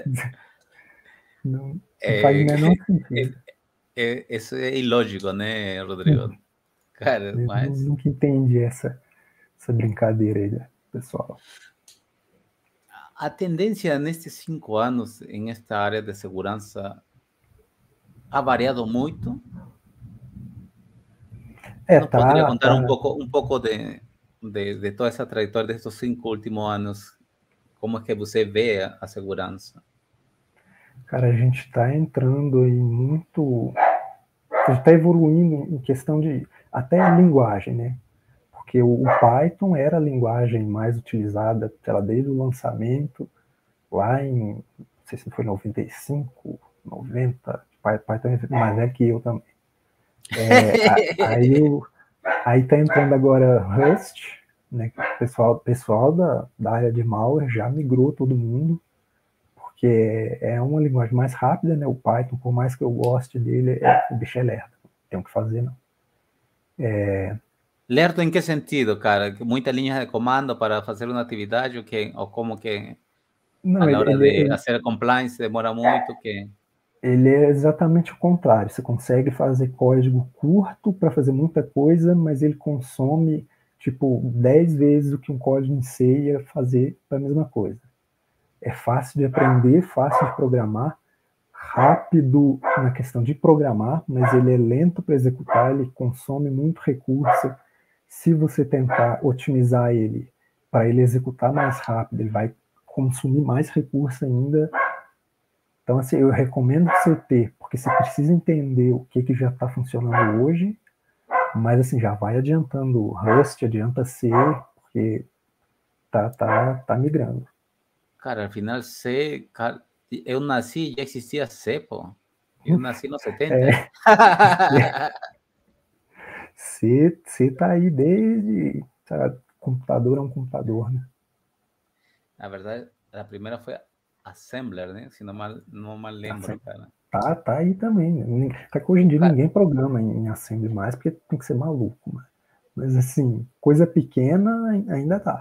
Não, não faz o É, menor é, sentido. é, isso é ilógico, né, Uhum. Rodrigo? Cara, Eu nu- mas nunca entendi essa, essa brincadeira aí, né, pessoal. a tendência nestes cinco anos em esta área de segurança ha variado muito. É, ¿Nos podría tá, contar un tá. poco, un poco de, de, de toda essa trajetória destes cinco últimos anos? Como é que você vê a, a segurança? Cara, a gente está entrando em muito. A gente está evoluindo em questão de até a linguagem, né? Porque o, o Python era a linguagem mais utilizada, sei lá, desde o lançamento, lá em, não sei se foi noventa e cinco, noventa, Python é mais velho que eu também. É, aí o, aí tá entrando agora Rust, né? O pessoal, pessoal da, da área de malware já migrou todo mundo, porque é uma linguagem mais rápida, né? O Python, por mais que eu goste dele, é, o bicho é lerdo. Tem o que fazer, não. É, Lerto em que sentido, cara? Muitas linhas de comando para fazer uma atividade ou, que, ou como que a não, na ele, hora ele, de ele, fazer compliance demora muito? Que... ele é exatamente o contrário. Você consegue fazer código curto para fazer muita coisa, mas ele consome tipo dez vezes o que um código em C ia fazer para a mesma coisa. É fácil de aprender, fácil de programar, rápido na questão de programar, mas ele é lento para executar, ele consome muito recurso. Se você tentar otimizar ele para ele executar mais rápido, ele vai consumir mais recurso ainda. Então, assim, eu recomendo você ter, porque você precisa entender o que, que já está funcionando hoje, mas assim, já vai adiantando Rust, adianta C, porque tá, tá, tá migrando. Cara, al final C, cara, eu nasci e já existia C, pô. Eu nasci nos setenta. É, C, C tá aí desde. Sabe, computador é um computador, né? Na verdade, a primeira foi Assembler, né? Se não mal, não mal lembro, cara. Tá, tá aí também. Né? Até que hoje em dia Cara, ninguém programa em, em Assembly mais, porque tem que ser maluco. Mas, mas assim, coisa pequena ainda tá.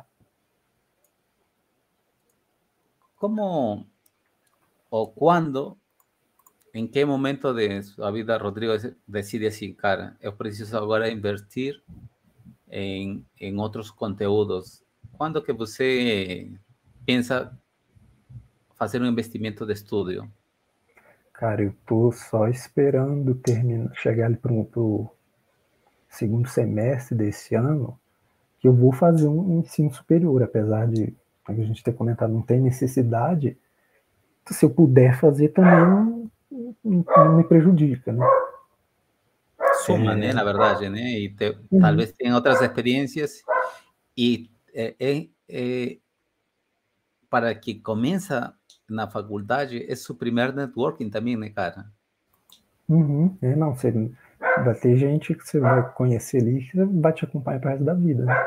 como ou quando, em que momento de sua vida Rodrigo decide assim, cara, eu preciso agora investir em, em outros conteúdos? Quando que você pensa fazer um investimento de estudo? Cara, eu tô só esperando terminar, chegar ali pro, pro segundo semestre desse ano, que eu vou fazer um ensino superior, apesar de a gente ter comentado, não tem necessidade. Se eu puder fazer também, não, não, não me prejudica, né? Suma, né, na verdade, né? E te, Uhum. talvez tenha outras experiências e é, é, é, para que começa na faculdade é seu primeiro networking também, né, cara? Uhum. É, não, você vai ter gente que você vai conhecer ali que vai te acompanhar pro resto da vida, né?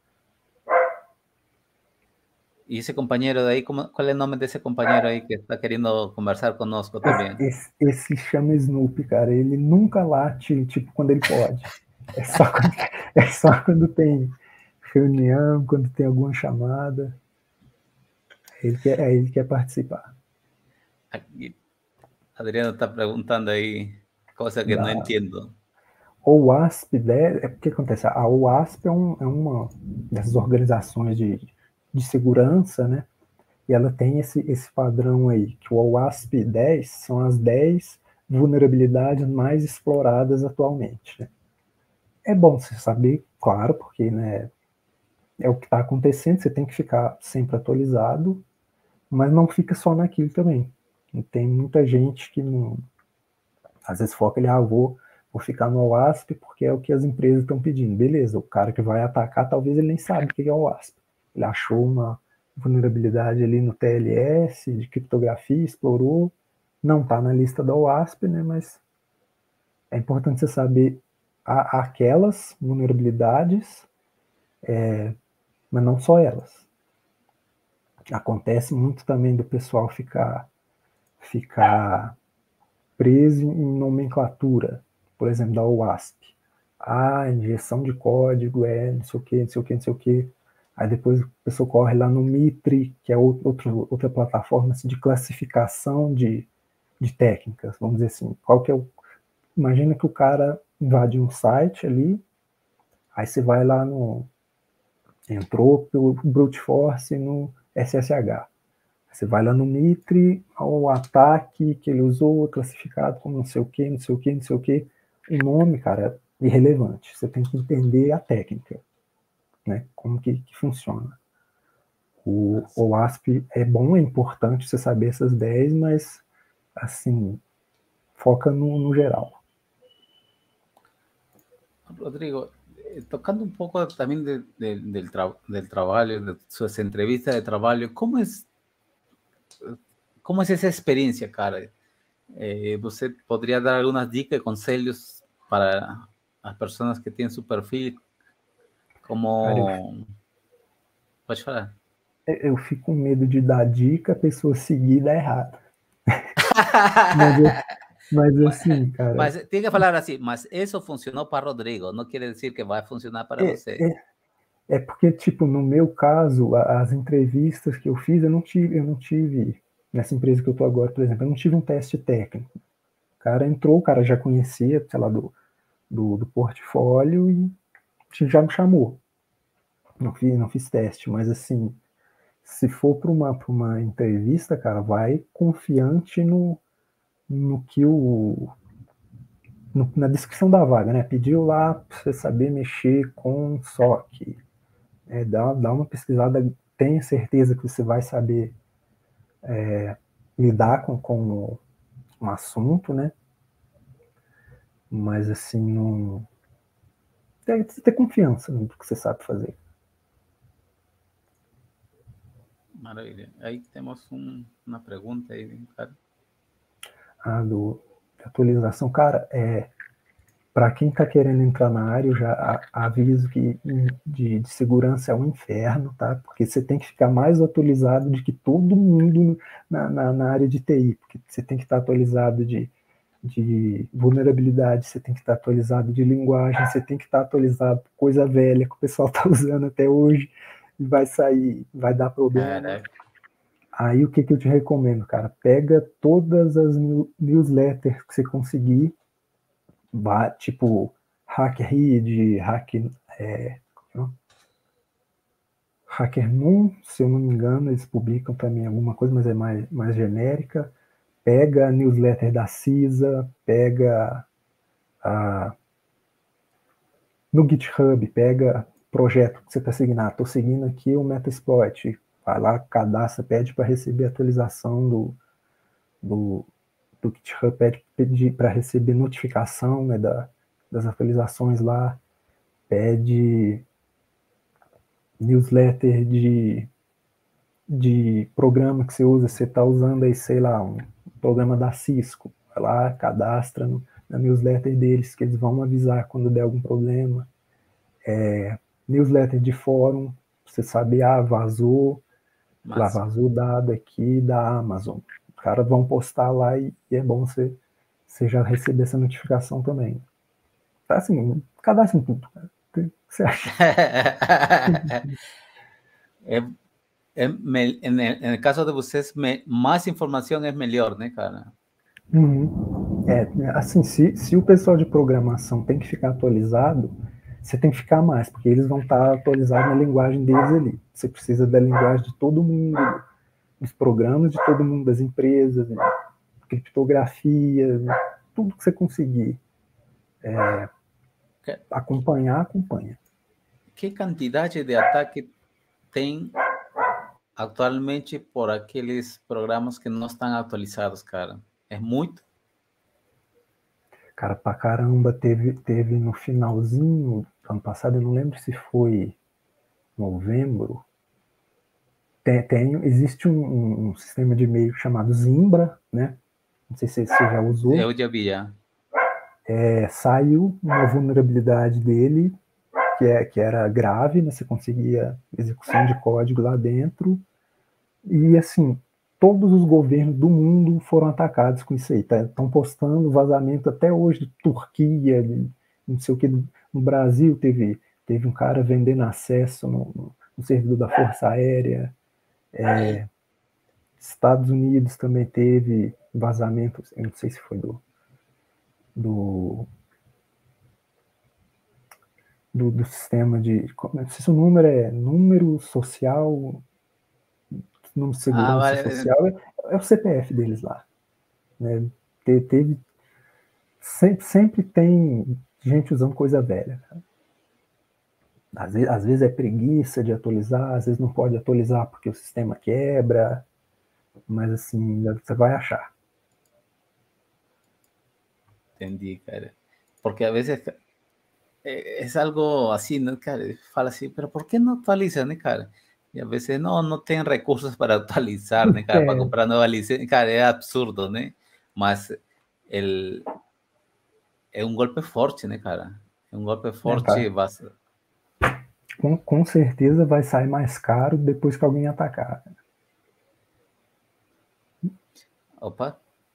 E esse companheiro daí, como, qual é o nome desse companheiro aí que está querendo conversar conosco Esse, também? esse, esse chama Snoopy, cara. Ele nunca late, tipo, quando ele pode. É só quando, é só quando tem reunião, quando tem alguma chamada. Ele quer, é, ele quer participar. Aqui, Adriano está perguntando aí, coisa que não Da entendo. O WASP, né, é porque acontece, a OWASP é, um, é uma dessas organizações de, de segurança, né? E ela tem esse, esse padrão aí, que o OWASP dez são as dez vulnerabilidades mais exploradas atualmente. Né? É bom você saber, claro, porque né, é o que está acontecendo, você tem que ficar sempre atualizado, mas não fica só naquilo também. E tem muita gente que não, às vezes foca ele, ah, vou, vou ficar no OWASP porque é o que as empresas estão pedindo. Beleza, o cara que vai atacar, talvez ele nem sabe o que é o OWASP. Ele achou uma vulnerabilidade ali no T L S, de criptografia, explorou, não está na lista da OWASP, né, mas é importante você saber a, aquelas vulnerabilidades, é, mas não só elas. Acontece muito também do pessoal ficar, ficar preso em nomenclatura, por exemplo, da OWASP. Ah, injeção de código é não sei o que, não sei o que, não sei o que. Aí depois a pessoa corre lá no Mitre, que é outro, outra plataforma assim, de classificação de, de técnicas, vamos dizer assim. Qual que é o... Imagina que o cara invade um site ali, aí você vai lá no... Entrou pelo brute force no S S H. Você vai lá no Mitre, o ataque que ele usou, classificado como não sei o que, não sei o que, não sei o que. O nome, cara, é irrelevante. Você tem que entender a técnica, né? Como que, que funciona. O OWASP é bom, é importante você saber essas dez, mas, assim, foca no, no geral. Rodrigo, eh, tocando un poco también de, de, del, tra del trabajo, de sus entrevistas de trabajo, ¿cómo es, cómo es esa experiencia, cara? Eh, ¿Usted podría dar algunas dicas, consejos para las personas que tienen su perfil? Como... Cara, eu, Pode falar. eu fico com medo de dar dica, a pessoa seguir e dar errado. mas, mas assim, cara... Mas tem que falar assim, mas isso funcionou para Rodrigo, não quer dizer que vai funcionar para é, você. É, é porque, tipo, no meu caso, as entrevistas que eu fiz, eu não tive, eu não tive, nessa empresa que eu tô agora, por exemplo, eu não tive um teste técnico. O cara entrou, o cara já conhecia, sei lá, do, do, do portfólio e já me chamou. Não fiz, não fiz teste, mas assim, se for para uma, pra uma entrevista, cara, vai confiante no, no que o... No, na descrição da vaga, né? Pediu lá para você saber mexer com S O C. É, dá, dá uma pesquisada, tenha certeza que você vai saber é, lidar com, com um assunto, né? Mas assim, não... Tem que ter confiança no que você sabe fazer. Maravilha. Aí temos um, uma pergunta aí, cara. Ah, do, de atualização. Cara, é, para quem está querendo entrar na área, eu já aviso que de, de segurança é um inferno, tá? Porque você tem que ficar mais atualizado de que todo mundo na, na, na área de T I, porque você tem que estar atualizado de, de vulnerabilidade, você tem que estar atualizado de linguagem, você tem que estar atualizado por coisa velha que o pessoal está usando até hoje e vai sair, vai dar problema. Caraca. Aí o que, que eu te recomendo, cara? Pega todas as newsletters que você conseguir, vai, tipo HackerRead, Hack, é, HackerNoon, se eu não me engano, eles publicam também alguma coisa, mas é mais, mais genérica. Pega a newsletter da CISA, pega a, no GitHub, pega projeto que você está seguindo. Estou ah, seguindo aqui o Metasploit. Vai lá, cadastra, pede para receber atualização do, do, do GitHub, pede para receber notificação, né, da, das atualizações lá, pede newsletter de, de programa que você usa, você está usando aí, sei lá, um programa da Cisco, vai lá, cadastra no, na newsletter deles, que eles vão avisar quando der algum problema. É, newsletter de fórum, você sabe, ah, vazou, Mas... lá vazou o dado aqui da Amazon. Os caras vão postar lá e, e é bom você, você já receber essa notificação também. Tá assim, cadastra em tudo, cara. O que você acha? é, é, me, en, el, en el caso de vocês, me, mais informação é melhor, né, cara? Uhum. É, assim, se, se o pessoal de programação tem que ficar atualizado, você tem que ficar mais, porque eles vão estar atualizados na linguagem deles ali. Você precisa da linguagem de todo mundo, dos programas de todo mundo, das empresas, criptografia, tudo que você conseguir é, acompanhar, acompanha. Que quantidade de ataque tem atualmente por aqueles programas que não estão atualizados, cara? É muito? Cara, pra caramba, teve, teve no finalzinho do ano passado, eu não lembro se foi novembro, tem, tem, existe um, um sistema de e-mail chamado Zimbra, né? Não sei se você já usou. Eu já vi, já. É, saiu uma vulnerabilidade dele, que, é, que era grave, né? Você conseguia execução de código lá dentro, E, assim, todos os governos do mundo foram atacados com isso aí. Estão tá? postando vazamento até hoje de Turquia, de não sei o que. No Brasil teve, teve um cara vendendo acesso no, no servidor da Força Aérea. É, Estados Unidos também teve vazamento, eu não sei se foi do, do, do, do sistema de... Não sei se o número é número social, número de segurança ah, vale, social, é, é o C P F deles lá. Né? Te, teve, sempre, sempre tem gente usando coisa velha. Cara. Às vezes, às vezes é preguiça de atualizar, às vezes não pode atualizar porque o sistema quebra, mas assim, você vai achar. Entendi, cara. Porque a veces es algo así, ¿no, cara? Fala así, pero ¿por qué no actualizan, né, cara? Y a veces no, no tienen recursos para actualizar, né, cara? É. Para comprar nueva licencia, cara, é absurdo, né? Mas el, é um golpe forte, né, cara? É um golpe forte. É, tá. Basta... com, com certeza vai sair mais caro depois que alguém atacar. Opa!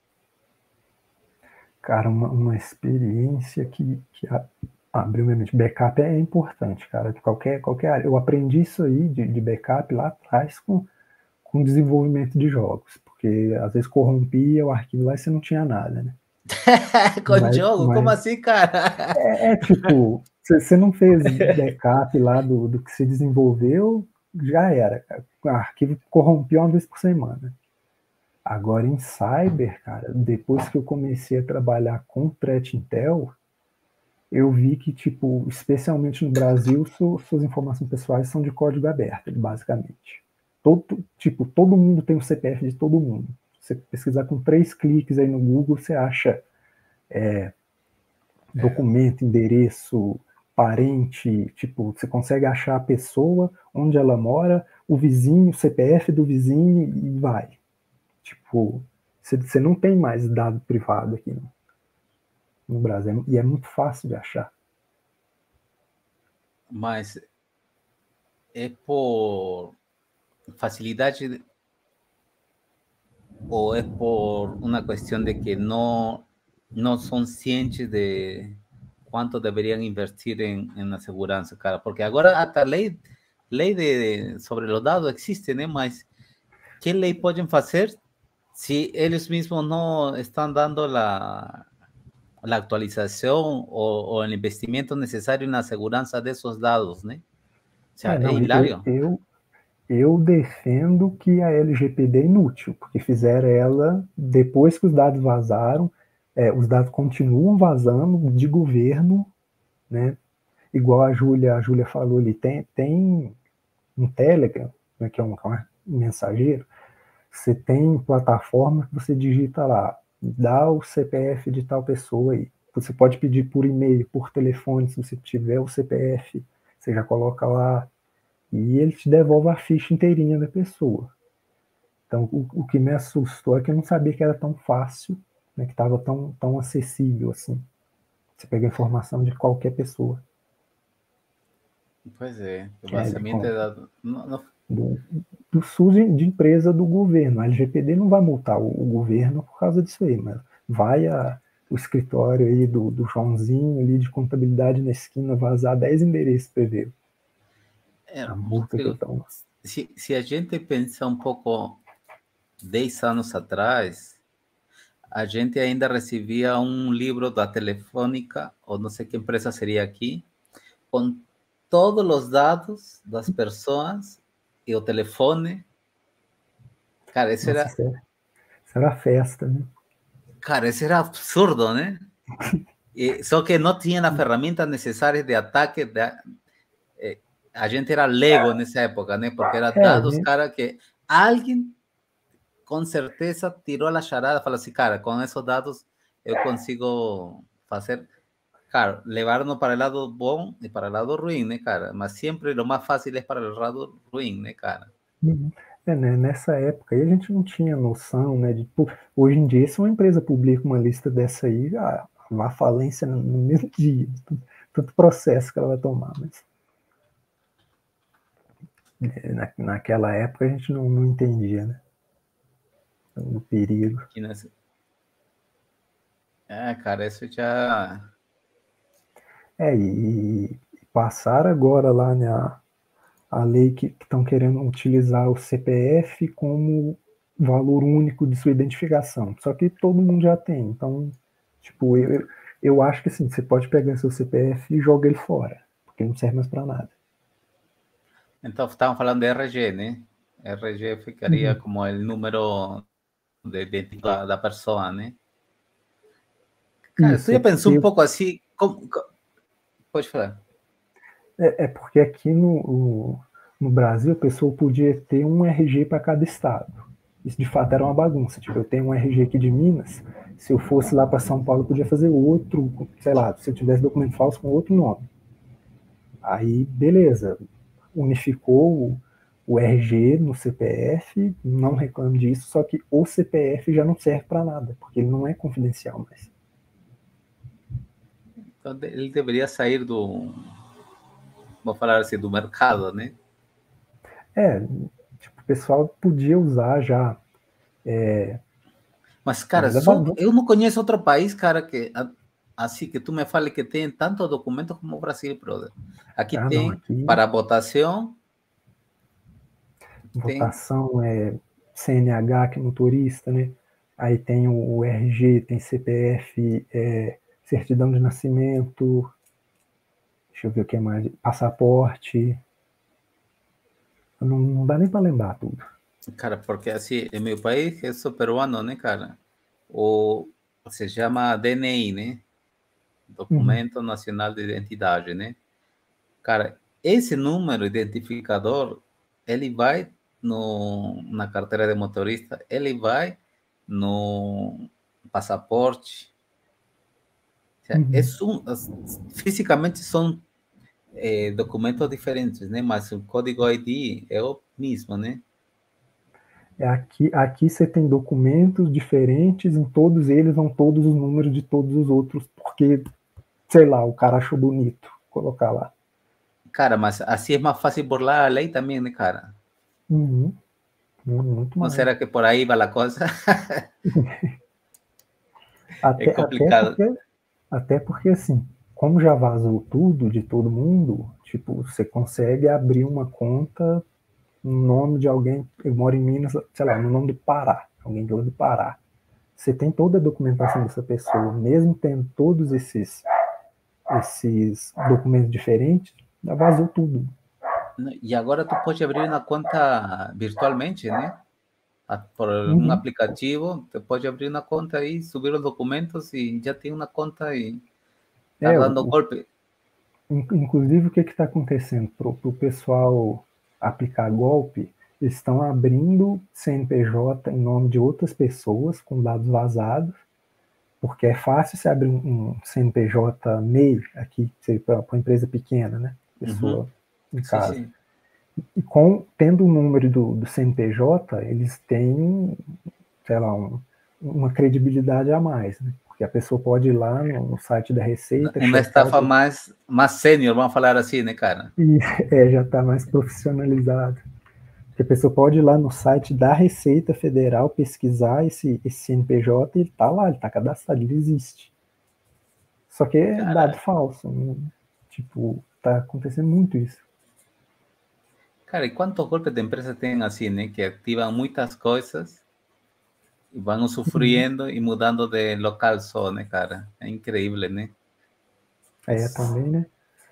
Cara, uma, uma experiência que, que abriu minha mente. Backup é importante, cara, de qualquer, qualquer área. Eu aprendi isso aí de, de backup lá atrás com, com desenvolvimento de jogos, porque às vezes corrompia o arquivo lá e você não tinha nada, né? Com mas, jogo? Mas... Como assim, cara? É, é tipo, você não fez backup lá do, do que você desenvolveu, já era, cara. O arquivo corrompia uma vez por semana. Agora, em cyber, cara, depois que eu comecei a trabalhar com threat intel, eu vi que, tipo, especialmente no Brasil, su, suas informações pessoais são de código aberto, basicamente. Todo, tipo, todo mundo tem o C P F de todo mundo. Você pesquisar com três cliques aí no Google, você acha é, documento, é. endereço, parente, tipo, você consegue achar a pessoa, onde ela mora, o vizinho, o C P F do vizinho e vai. Tipo, você não tem mais dado privado aqui no, no Brasil. E é muito fácil de achar. Mas é por facilidade ou é por uma questão de que não, não são cientes de quanto deveriam investir em, em na segurança, cara? Porque agora até a lei, lei de, sobre os dados existe, né? Mas que lei podem fazer si ellos mismos no están dando la, la actualización o, o el investimento necesario en la seguridad de esos dados, né? O sea, é, não, é hilário. Eu, eu, eu defendo que a L G P D é inútil, porque fizeram ela depois que os dados vazaram, é, os dados continuam vazando de governo, né? Igual a Júlia, a Júlia falou ali, tem, tem um Telegram, né, que é um, um mensageiro, você tem plataforma que você digita lá, dá o C P F de tal pessoa aí. Você pode pedir por e-mail, por telefone, se você tiver o C P F, você já coloca lá e ele te devolve a ficha inteirinha da pessoa. Então, o, o que me assustou é que eu não sabia que era tão fácil, né, que estava tão, tão acessível assim. Você pega a informação de qualquer pessoa. Pois é, basicamente é, dado... não, não... do, do S U S de empresa do governo. A L G P D não vai multar o, o governo por causa disso aí, mas vai a, o escritório aí do, do Joãozinho ali de contabilidade na esquina vazar dez endereços para ver. É, a multa que eu tomo. Se, se a gente pensar um pouco dez anos atrás, a gente ainda recebia um livro da Telefônica, ou não sei que empresa seria aqui, com todos os dados das pessoas e o telefone. Cara, isso Nossa, era... Isso era, isso era festa, né? Cara, isso era absurdo, né? E, só que não tinha as ferramentas necessárias de ataque. De, eh, a gente era Lego nessa época, né? Porque era dados, é, cara, que alguém com certeza tirou a charada e falou assim, cara, com esses dados eu consigo fazer... Claro, levarnos para o lado bom e para o lado ruim, né, cara? Mas sempre o mais fácil é para o lado ruim, né, cara? É, né? Nessa época aí a gente não tinha noção, né? De, pô, hoje em dia, se uma empresa publica uma lista dessa aí, já vai à falência no, no mesmo dia. Tanto, tanto processo que ela vai tomar. Mas... Na, naquela época a gente não, não entendia, né? O perigo. Nessa... É, cara, isso já... É, e, e passaram agora lá, né, a, a lei que estão querendo utilizar o C P F como valor único de sua identificação. Só que todo mundo já tem. Então, tipo, eu, eu acho que assim, você pode pegar seu C P F e jogar ele fora, porque não serve mais para nada. Então, estavam falando de R G, né? R G ficaria uhum. como o número de identidade da pessoa, né? Cara, Isso, tu já é pensou porque... um pouco assim? Como... Pode falar. É, é porque aqui no, no Brasil a pessoa podia ter um R G para cada estado. Isso de fato era uma bagunça. Tipo, eu tenho um R G aqui de Minas, se eu fosse lá para São Paulo eu podia fazer outro, sei lá, se eu tivesse documento falso com outro nome. Aí, beleza, unificou o, o R G no C P F, não reclamo disso, só que o C P F já não serve para nada, porque ele não é confidencial mais. Então, ele deveria sair do, vou falar assim, do mercado, né? É, tipo, o pessoal podia usar já. É, mas, cara, só, eu não conheço outro país, cara, que assim que tu me fale que tem tanto documento como o Brasil, brother. Aqui ah, tem não, aqui... para votação. Votação tem... é C N H, que é motorista, né? Aí tem o R G, tem C P F, é, certidão de nascimento. Deixa eu ver o que mais. Passaporte. Não, não dá nem para lembrar tudo. Cara, porque assim, em meu país, que sou peruano, né, cara? O, se chama D N I, né? Documento uhum. Nacional de Identidade, né? Cara, esse número identificador, ele vai no, na carteira de motorista, ele vai no passaporte. Uhum. É um, fisicamente são é, documentos diferentes, né? Mas o código I D é o mesmo, né? Aqui, aqui você tem documentos diferentes, em todos eles vão todos os números de todos os outros, porque, sei lá, o cara achou bonito colocar lá. Cara, mas assim é mais fácil burlar a lei também, né, cara? Uhum. Muito mais. Não será que por aí vai a coisa? até, é complicado. Até porque, até porque, assim, como já vazou tudo de todo mundo, tipo, você consegue abrir uma conta no nome de alguém, eu moro em Minas, sei lá, no nome do Pará, alguém do Pará. Você tem toda a documentação dessa pessoa, mesmo tendo todos esses, esses documentos diferentes, já vazou tudo. E agora tu pode abrir uma conta virtualmente, né? Por um uhum. aplicativo, você pode abrir uma conta aí, subir os documentos e já tem uma conta aí. Tá é, dando o, golpe. Inclusive, o que está acontecendo? Para o pessoal aplicar golpe, eles estão abrindo C N P J em nome de outras pessoas com dados vazados, porque é fácil você abrir um C N P J M E I aqui, para uma empresa pequena, né? Pessoa uhum. em casa. Sim, sim. E com, tendo o número do, do C N P J, eles têm, sei lá, um, uma credibilidade a mais, né? Porque a pessoa pode ir lá no, no site da Receita... Uma estafa que... mais, mais sênior, vamos falar assim, né, cara? E é, já está mais profissionalizado. Porque a pessoa pode ir lá no site da Receita Federal, pesquisar esse, esse C N P J e ele está lá, ele está cadastrado, ele existe. Só que é Caralho. dado falso. Né? Tipo, tá acontecendo muito isso. Cara, e quantos golpes de empresa tem assim, né? Que ativam muitas coisas e vão sofrendo uhum. e mudando de local só, né, cara? É incrível, né? É, também, né?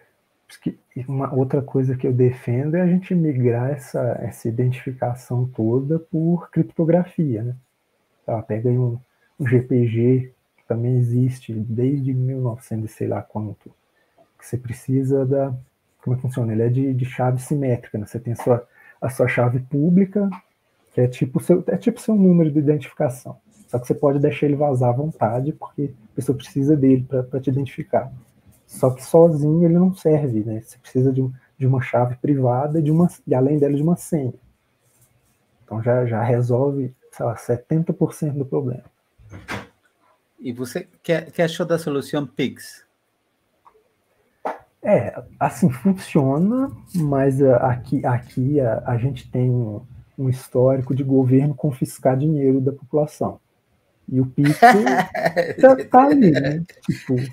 Uma outra coisa que eu defendo é a gente migrar essa, essa identificação toda por criptografia, né? Tá, pega aí um, um G P G, que também existe desde mil e novecentos, sei lá quanto, que você precisa da... Como é que funciona? Ele é de, de chave simétrica, né? Você tem a sua, a sua chave pública, que é tipo seu, é tipo seu número de identificação. Só que você pode deixar ele vazar à vontade, porque a pessoa precisa dele para te identificar. Só que sozinho ele não serve, né? Você precisa de, de uma chave privada de uma, e além dela de uma senha. Então já, já resolve, sei lá, setenta por cento do problema. E você, que, que achou da solução Pix? É, assim funciona, mas aqui, aqui a, a gente tem um, um histórico de governo confiscar dinheiro da população. E o Pix tá, tá ali, né? Tipo,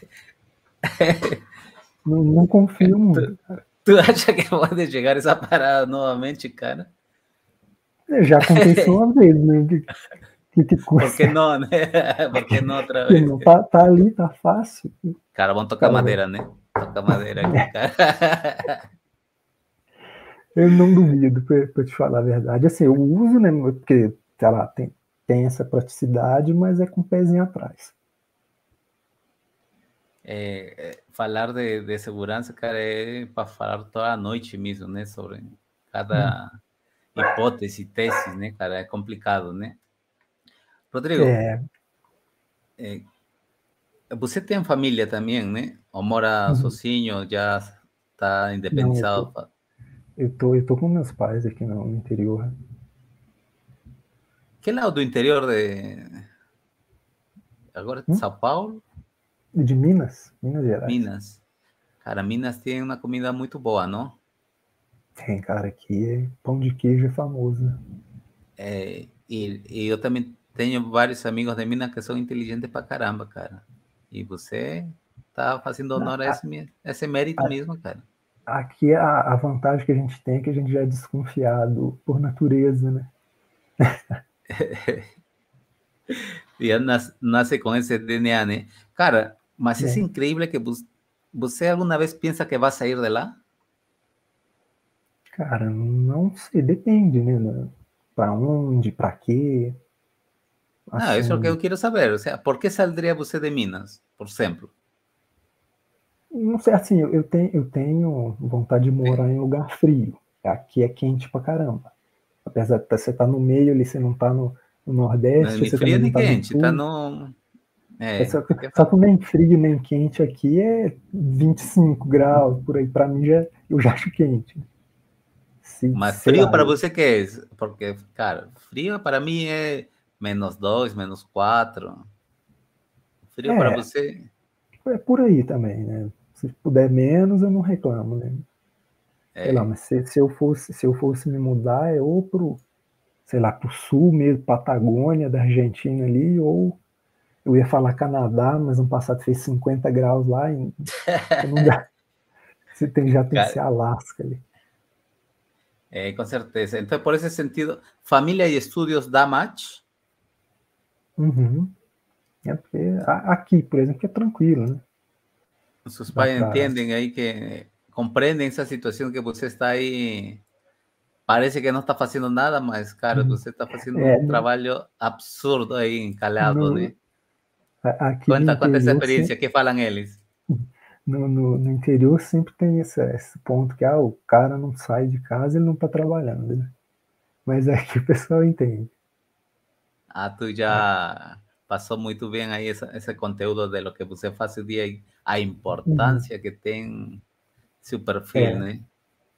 não, não confio muito. Cara. Tu acha que pode chegar essa parada novamente, cara? Já aconteceu uma vez, né? Que, que, que coisa. Por que não, né? Por que não outra Que vez? não, tá, tá ali, tá fácil. Cara, vamos tocar Cara, madeira, né? Tocar madeira aqui, cara. eu não duvido, pra, pra te falar a verdade. Assim, eu uso, né? Porque, sei lá, tem, tem essa praticidade, mas é com o pezinho atrás. É, falar de, de segurança, cara, é para falar toda a noite mesmo, né? Sobre cada hipótese, tese, né, cara? É complicado, né? Rodrigo, É, é, você tem família também, né? Ou mora uhum. sozinho, já está Não, eu tô, independizado? eu tô, eu tô com meus pais aqui no, no interior. Que lado do interior de... Agora de Hum? São Paulo? De Minas, Minas Gerais. Minas. Cara, Minas tem uma comida muito boa, não? Tem, cara, aqui é pão de queijo é famoso, né? É, e, e eu também tenho vários amigos de Minas que são inteligentes pra caramba, cara. E você tá fazendo honor a esse, me- esse mérito mesmo, cara. Aqui a, a vantagem que a gente tem é que a gente já é desconfiado por natureza, né? E já nas- nasce com esse D N A, né? Cara, mas é É. incrível que você, você alguma vez pensa que vai sair de lá? Cara, não sei, depende, né? Para onde, para quê, Não, isso é o que assim, eu quero saber. O sea, por que saldria você de Minas, por exemplo? não sei, assim, eu tenho, eu tenho vontade de morar em lugar frio. Aqui é quente pra caramba. Apesar de você estar no meio ali, você não tá no, no Não é Nordeste, nem você frio também não nem tá no quente, tá Sul. no. É É, só, que, que só fa- que nem frio nem quente aqui é vinte e cinco graus, por aí. Pra mim, já, eu já acho quente. Se, mas sei frio lá, para eu, você que é? Porque, cara, frio para mim é menos dois, menos quatro. Frio para é, você. é por aí também, né? Se puder menos, eu não reclamo, né? Sei lá, É, mas se, se eu fosse, se eu fosse me mudar, é ou pro, sei lá, pro sul mesmo, Patagônia da Argentina ali, ou eu ia falar Canadá, mas no passado fez cinquenta graus lá e não dá. Você tem, já tem que ser cara, Alasca ali. é, com certeza. Então, por esse sentido, família e estudos dá match? Uhum. É porque aqui, por exemplo, é tranquilo, né? Seus Dá pais pra. entendem aí que compreendem essa situação que você está aí. Parece que não está fazendo nada, mas, cara, Uhum. você está fazendo É, um no, trabalho absurdo aí, encalhado, no, né? aqui no Conta, conta essa interior, experiência, sempre, que falam eles? no, no, no interior sempre tem esse, esse ponto que ah, o cara não sai de casa, ele não tá trabalhando, né? Mas aqui o pessoal entende. Ah, tu já passou muito bem aí essa, esse conteúdo de lo que você faz o dia e a Uhum. importância que tem seu perfil, É. né?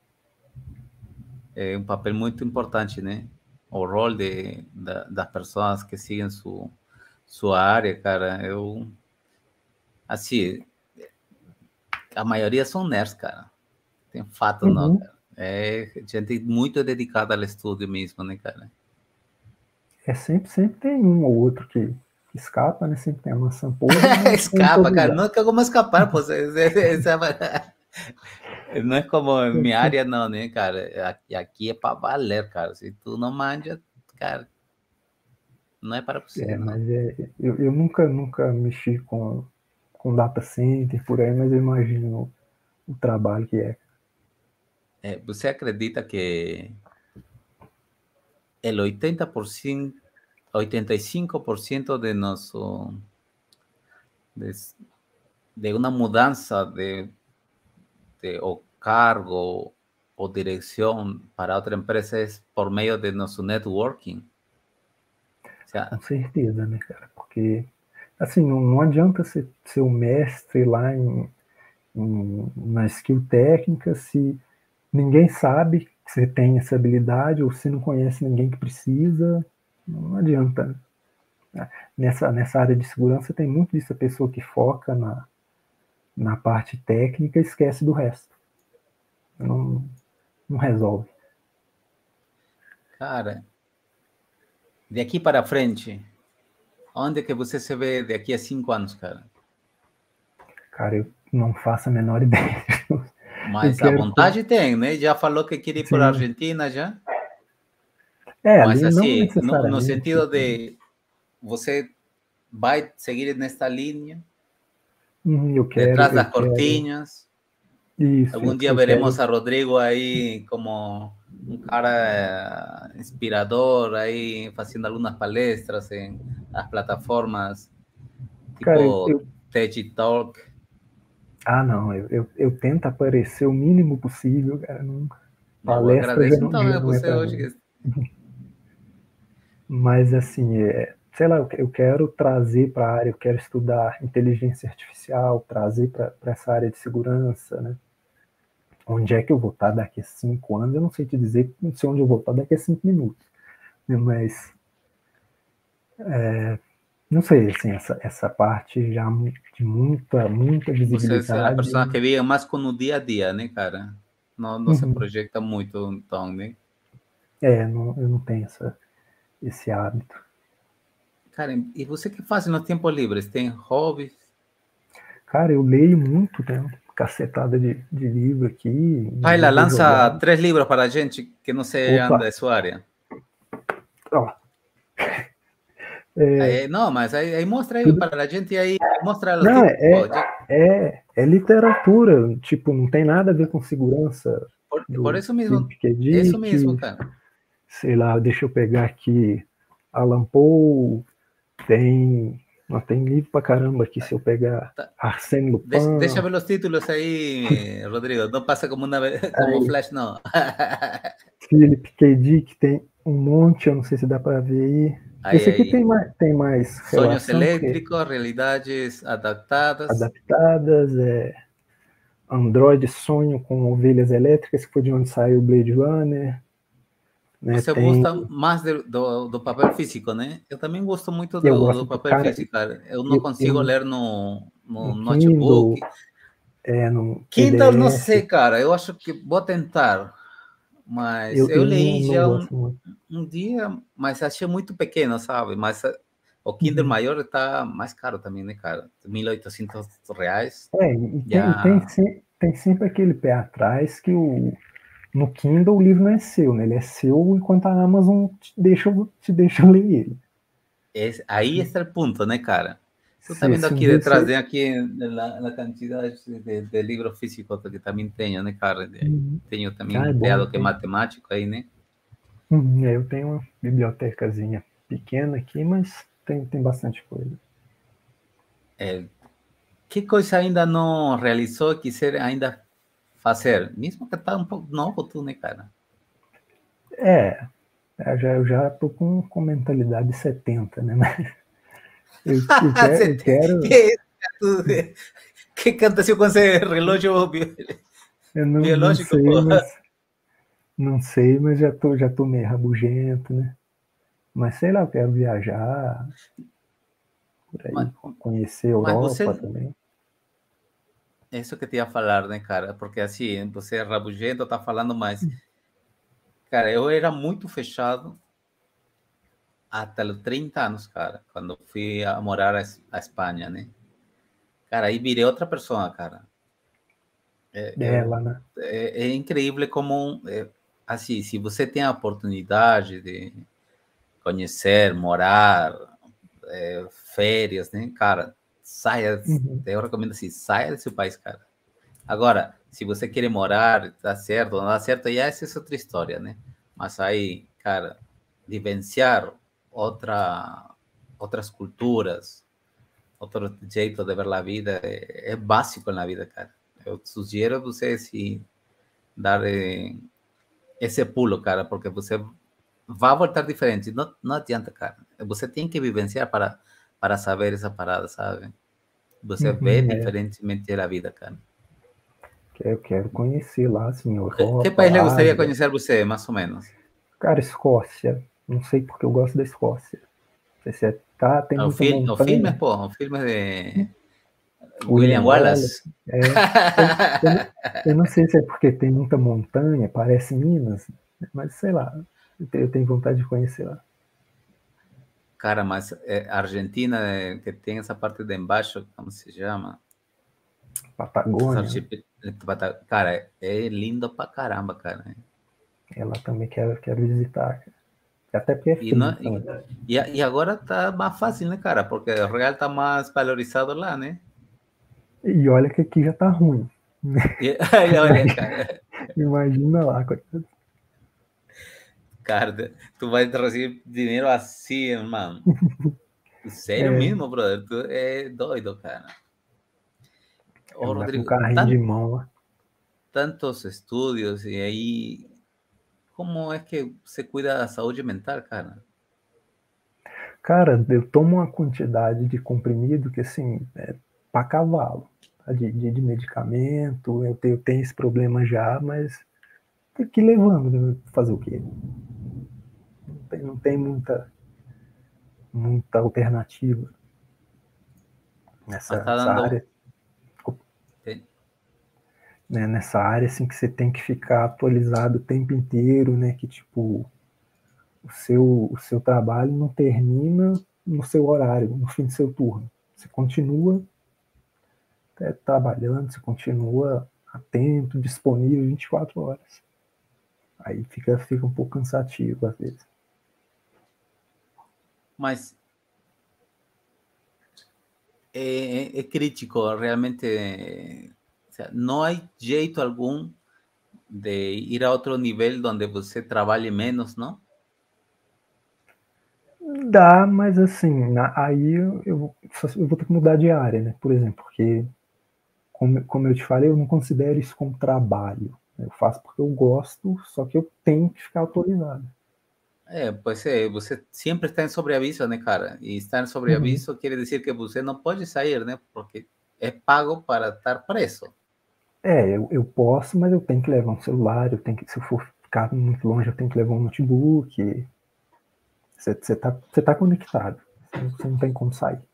É um papel muito importante, né? O rol de, da, das pessoas que seguem su, sua área, cara, eu, assim, a maioria são nerds, cara. Tem fato, não, Uhum. cara. É gente muito dedicada ao estudo mesmo, né, cara? É sempre, sempre tem um ou outro que, que escapa, né? Sempre tem a maçã podre, mas é em Escapa, todo cara. lugar. Não tem como escapar, pô. Não é como minha área, não, né, cara? Aqui, aqui é para valer, cara. Se tu não manja, cara, não é para você, É, não. mas é, eu, eu nunca, nunca mexi com, com data center por aí, mas eu imagino o trabalho que é. É, você acredita que el oitenta por ciento, oitenta y cinco por ciento de nosso de, de una mudanza de, de o cargo o dirección para otra empresa es por medio de nuestro networking? O Com sea, certeza, né, cara? Porque, assim, não, não adianta ser, ser o mestre lá em, em, na skill técnica se ninguém sabe que você tem essa habilidade ou se não conhece ninguém que precisa. Não adianta, né? Nessa, nessa área de segurança tem muito disso, a pessoa que foca na, na parte técnica, esquece do resto. Não, não resolve. Cara, de aqui para frente, onde é que você se vê daqui a cinco anos, cara? Cara, eu não faço a menor ideia. Eu Mas a quero... vontade tem, né? Já falou que queria ir para a Sim. Argentina já? É, Mas ali não assim, no, no necessariamente. sentido de você vai seguir nesta linha, Hum, Eu quero, detrás eu das quero. cortinas. Isso, Algum eu, dia eu veremos quero. a Rodrigo aí como um cara eh, inspirador, aí fazendo algumas palestras em as plataformas Cara, eu, tipo eu TED Talk. ah, não, eu, eu, eu tento aparecer o mínimo possível, cara. Não, Eu palestra já agradeço não, então, já né, não é você para hoje. mim. Que... Mas, assim, é, sei lá, eu, eu quero trazer para a área, eu quero estudar inteligência artificial, trazer para essa área de segurança, né? Onde é que eu vou estar daqui a cinco anos? Eu não sei te dizer, não sei onde eu vou estar daqui a cinco minutos, né? Mas, é, não sei, assim, essa, essa parte já de muita, muita Você é a visibilidade. pessoa que vive mais com o dia a dia, né, cara? Não, não se Uhum. projeta muito, então, né? É, não, eu não tenho essa, esse hábito. Cara, e você que faz no tempo livre? Tem hobbies? Cara, eu leio muito, tem uma cacetada de, de livro aqui, Paila, inclusive eu lança jogava. três livros para a gente que não sejam Opa, da sua área. ó, é, Aí, não, mas aí, aí mostra aí tudo. para a gente e aí mostra os Não, títulos. é, Pô, já- é, é literatura, tipo, não tem nada a ver com segurança por, por do isso Philip mesmo, K. isso mesmo, Dick, cara. sei lá, deixa eu pegar aqui, Alan Poe, tem, ó, tem livro pra caramba aqui, se eu pegar Tá. Arsène Deixa, deixa Lupin, ver os títulos aí, Rodrigo. Não passa como, uma, como aí, flash, não. Philip K. Dick tem um monte, eu não sei se dá para ver aí. Aí, Esse aqui aí. tem mais, tem mais Sonhos relação, porque elétricos, realidades adaptadas. adaptadas, é, Android Sonho com Ovelhas Elétricas, que foi de onde saiu o Blade Runner, né? Você Tem, gosta mais de, do, do papel físico, né? Eu também gosto muito eu do, do gosto, papel cara, físico, cara. Eu não eu, consigo eu ler no, no no Kindle, notebook. é, no Kindle, não P D F, sei, cara. Eu acho que vou tentar. Mas eu, eu eu não, li não já um, gosto muito. um dia, mas achei muito pequeno, sabe? Mas eh, o Kindle Uhum. maior está mais caro também, né, cara? mil e oitocentos reais. É, e tem, e tem, Já. se- tem sempre aquele pé atrás que o, no Kindle o livro não é seu, né? Ele é seu enquanto a Amazon te deixa, te deixa ler ele. Es, ahí está el punto, ¿no, cara? Tú estás Se, viendo se um aquí dia detrás, você. de aquí la, la cantidad de, de, libros físicos que también tengo, ¿no, cara? Uhum. Tengo también Ah, é un bom. teado que es Tem, matemático aí, né? uhum, é, eu tenho uma bibliotecazinha pequena aqui, mas tem, tem bastante coisa. É, que coisa ainda não realizou e quiser ainda fazer? Mesmo que tá um pouco novo tu, né, cara? É, eu já, eu já tô com, com mentalidade de setenta, né? Mas eu, eu, quero, eu quero. que, que cantação com esse relógio bi- Eu não, não biológico, sei, pô? mas. Não sei, mas já tô, já tô meio rabugento, né? Mas sei lá, eu quero viajar por Mas, aí, conhecer a mas Europa você, também. é isso que eu te ia falar, né, cara? Porque assim, você é rabugento, tá falando mais. Cara, eu era muito fechado até os trinta anos, cara, quando fui a morar a, a Espanha, né? Cara, aí virei outra pessoa, cara. É, É, lá eu, na. é, é incrível como, é, assim, se você tem a oportunidade de conhecer, morar, é, férias, né, cara, saia, Uhum. eu recomendo assim, saia desse país, cara. Agora, se você quer morar, tá certo, não dá certo, aí essa é outra história, né? Mas aí, cara, vivenciar outra, outras culturas, outro jeito de ver a vida é, é básico na vida, cara. Eu sugiro você se dar eh, esse pulo, cara, porque você vai voltar diferente. Não, não adianta, cara. Você tem que vivenciar para, para saber essa parada, sabe? Você vê Uhum, é. diferentemente a vida, cara. Eu quero conhecer lá, assim, Que Europa, país le gustaría Ásia. conhecer você, mais ou menos? Cara, Escócia. Não sei porque eu gosto da Escócia. Não sei se é, tá, tem O, muita fil o filme, montanha. pô, o filme de, William Wallace. É, eu, eu, eu não sei se é porque tem muita montanha, parece Minas, mas sei lá, eu tenho vontade de conhecer lá. Cara, mas é, Argentina, é, que tem essa parte de embaixo, como se chama? Patagônia. Cara, é lindo pra caramba, cara. Ela também quero, quero visitar, cara. Até porque é frio. E, não, e, e agora tá mais fácil, né, cara? Porque o real tá mais valorizado lá, né? E olha que aqui já tá ruim. E, olha, cara. Imagina lá, coitado. Cara, tu vai receber dinheiro assim, mano. Sério é. mesmo, brother? Tu é doido, cara. Ô, Rodrigo, um carrinho tant, de mão lá. Tantos estudos e aí, como é que você cuida da saúde mental, cara? Cara, eu tomo uma quantidade de comprimido que, assim, é pra cavalo. Tá? De, de, de medicamento, eu tenho, eu tenho esse problema já, mas tem que ir levando, né? Fazer o quê? Não tem, não tem muita, muita alternativa nessa, tá nessa dando... área. Né, nessa área, assim, que você tem que ficar atualizado o tempo inteiro, né? Que, tipo, o seu, o seu trabalho não termina no seu horário, no fim do seu turno. Você continua é, trabalhando, você continua atento, disponível vinte e quatro horas. Aí fica, fica um pouco cansativo às vezes. Mas é, é crítico, realmente. O sea, não há jeito algum de ir a outro nível onde você trabalhe menos, não? Dá, mas assim, aí eu, eu, eu vou ter que mudar de área, né? Por exemplo, porque, como, como eu te falei, eu não considero isso como trabalho. Eu faço porque eu gosto, só que eu tenho que ficar atualizado. É, pois é, você sempre está em sobreaviso, né, cara? E estar em sobreaviso uhum. quer dizer que você não pode sair, né? Porque é pago para estar preso. É, eu, eu posso, mas eu tenho que levar um celular, eu tenho que, se eu for ficar muito longe, eu tenho que levar um notebook. Você está você tá conectado, você não tem como sair.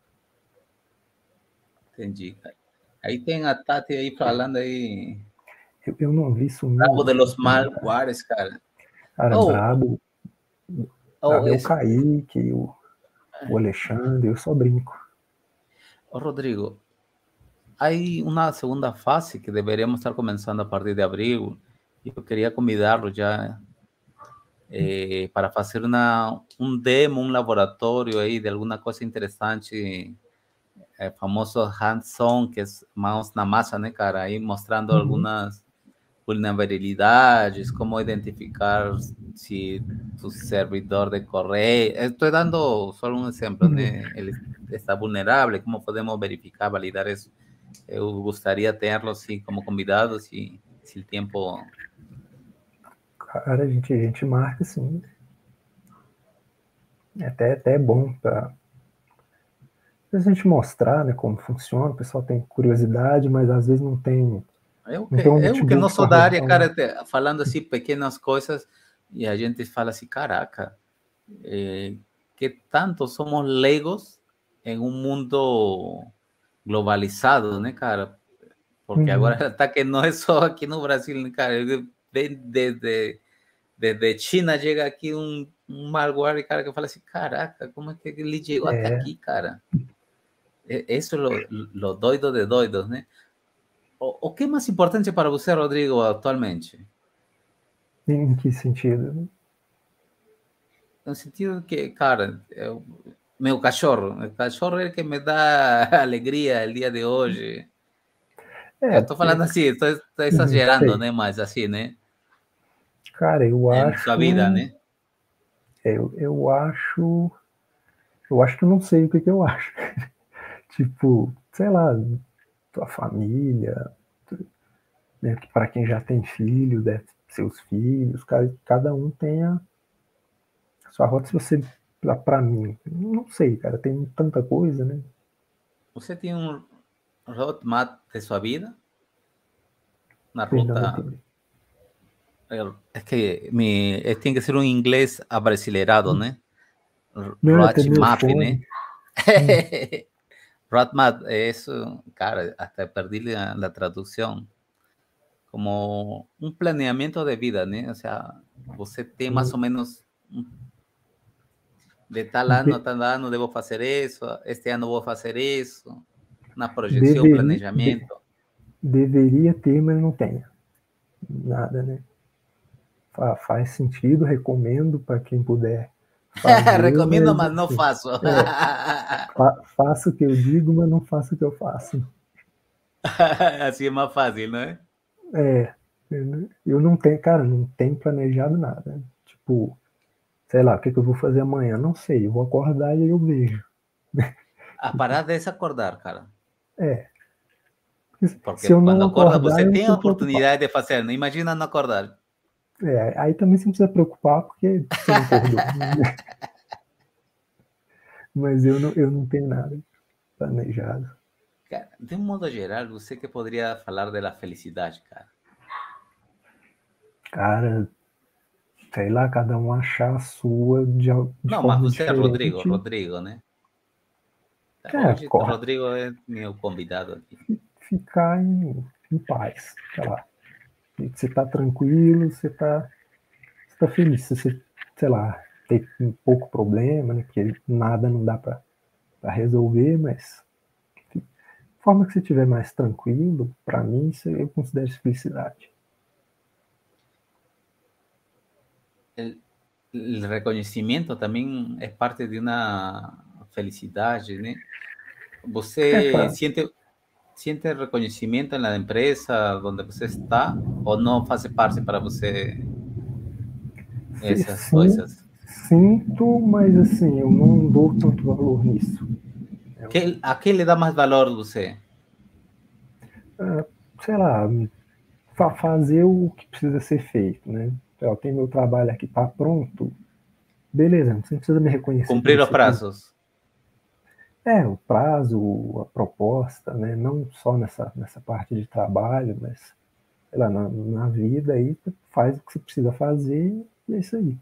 Entendi, cara. Aí tem a Tati aí falando aí. Eu, eu não vi isso. Brabo de los Malguares, cara. Cara, oh, brabo. Oh, brabo é o Kaique, o, o Alexandre, eu só brinco. Ô, Rodrigo, há uma segunda fase que deveríamos estar começando a partir de abril e eu queria convidá-lo já eh, para fazer uma, um demo, um laboratório aí de alguma coisa interessante, é, famoso hands-on, que é mãos na massa, né, cara? Aí mostrando uhum. algumas vulnerabilidades, como identificar se tu servidor de correio... Estou dando só um exemplo, uhum. né? Ele está vulnerável, como podemos verificar, validar isso? Eu gostaria de tê-lo assim, como convidado, se, se o tempo... Cara, a gente, a gente marca, sim. É até, até bom para a gente mostrar, né, como funciona. O pessoal tem curiosidade, mas às vezes não tem... Eu que, um eu que não sou da área, cara, falando assim, pequenas coisas, e a gente fala assim, caraca, eh, que tanto somos leigos em um mundo globalizado, né, cara? Porque uhum. agora está que não é só aqui no Brasil, né, cara? Desde, desde China chega aqui um, um malware, cara, que fala assim, caraca, como é que ele chegou é. até aqui, cara? Isso é lo, lo doido de doidos, né? O, o que é mais importante para você, Rodrigo, atualmente? Em que sentido? No sentido que, cara, eu, meu cachorro, o cachorro é que me dá alegria o dia de hoje. É, eu tô falando assim, estou exagerando, né? Mas assim, né? Cara, eu em acho... sua vida, né? Eu, eu acho... Eu acho que eu não sei o que, que eu acho. Tipo, sei lá, tua família, né, para quem já tem filho, né, seus filhos, cada, cada um tem a sua rota. Se você, para mim, não sei, cara, tem tanta coisa, né? Você tem um roadmap de sua vida? Na ruta... É que me, tem que ser um inglês abrasileirado, né? Roadmap, né? Hum. Roadmap es, cara, hasta perdí la, la traducción, como um planeamento de vida, né? O sea, você tem mais ou menos de tal ano a tal ano devo fazer isso, este ano vou fazer isso, uma projeção, deveria, planejamento. De, deveria ter, mas não tem nada, né? Fa, faz sentido, recomendo para quem puder fazer. Recomendo, mas, mas não assim, faço. É, fa, faço o que eu digo, mas não faço o que eu faço. Assim é mais fácil, não é? É, eu não tenho, cara, não tenho planejado nada. Tipo, sei lá, o que, que eu vou fazer amanhã? Não sei, eu vou acordar e aí eu vejo. A parada é se acordar, cara. É. Porque se eu quando não acorda, acordar, você eu tem a fico oportunidade preocupado. de fazer, não imagina não acordar. É, aí também você não precisa preocupar porque você não acordou. Mas eu não, eu não tenho nada planejado. Cara, de um modo geral, você que poderia falar da felicidade, cara? Cara, sei lá, cada um achar a sua de, de não, mas forma você é Rodrigo, diferente. Rodrigo, né? É, Hoje, corre, Rodrigo é meu convidado aqui. ficar em, em paz, sei lá. Você tá tranquilo, você tá, você tá feliz. Se você, sei lá, tem um pouco problema, né? Porque nada não dá para resolver, mas enfim, a forma que você estiver mais tranquilo, para mim, isso eu considero felicidade. O reconhecimento também é parte de uma felicidade, né? Você É, sente sente reconhecimento na empresa onde você está ou não faz parte para você essas sim, coisas? sinto, mas assim, eu não dou tanto valor nisso. Que, a quem lhe dá mais valor você? É, sei lá, fazer o que precisa ser feito, né? Eu tenho meu trabalho aqui, tá pronto, beleza, você não precisa me reconhecer por Cumprir os isso aqui. prazos. É, o prazo, a proposta, né? Não só nessa, nessa parte de trabalho, mas sei lá, na, na vida aí, faz o que você precisa fazer e é isso aí.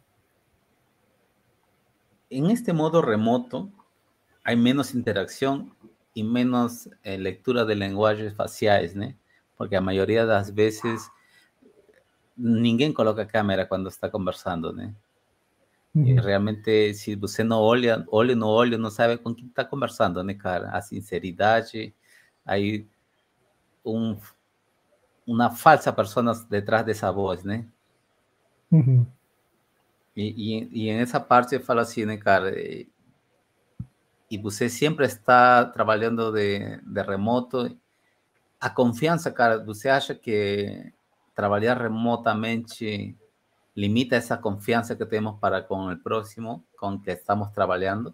En este modo remoto hay menos interacción y menos eh, lectura de lenguajes faciais, né? Porque a maioria das vezes ninguém coloca câmera quando está conversando, né? E Uhum. realmente, se você não olha, olho no olho, não sabe com quem está conversando, né, cara? A sinceridade, aí um, uma falsa persona detrás dessa voz, né? Uhum. E, e, e nessa parte eu falo assim, né, cara? E, e você sempre está trabalhando de, de remoto. A confiança, cara, você acha que trabalhar remotamente limita essa confiança que temos para com o próximo, com que estamos trabalhando?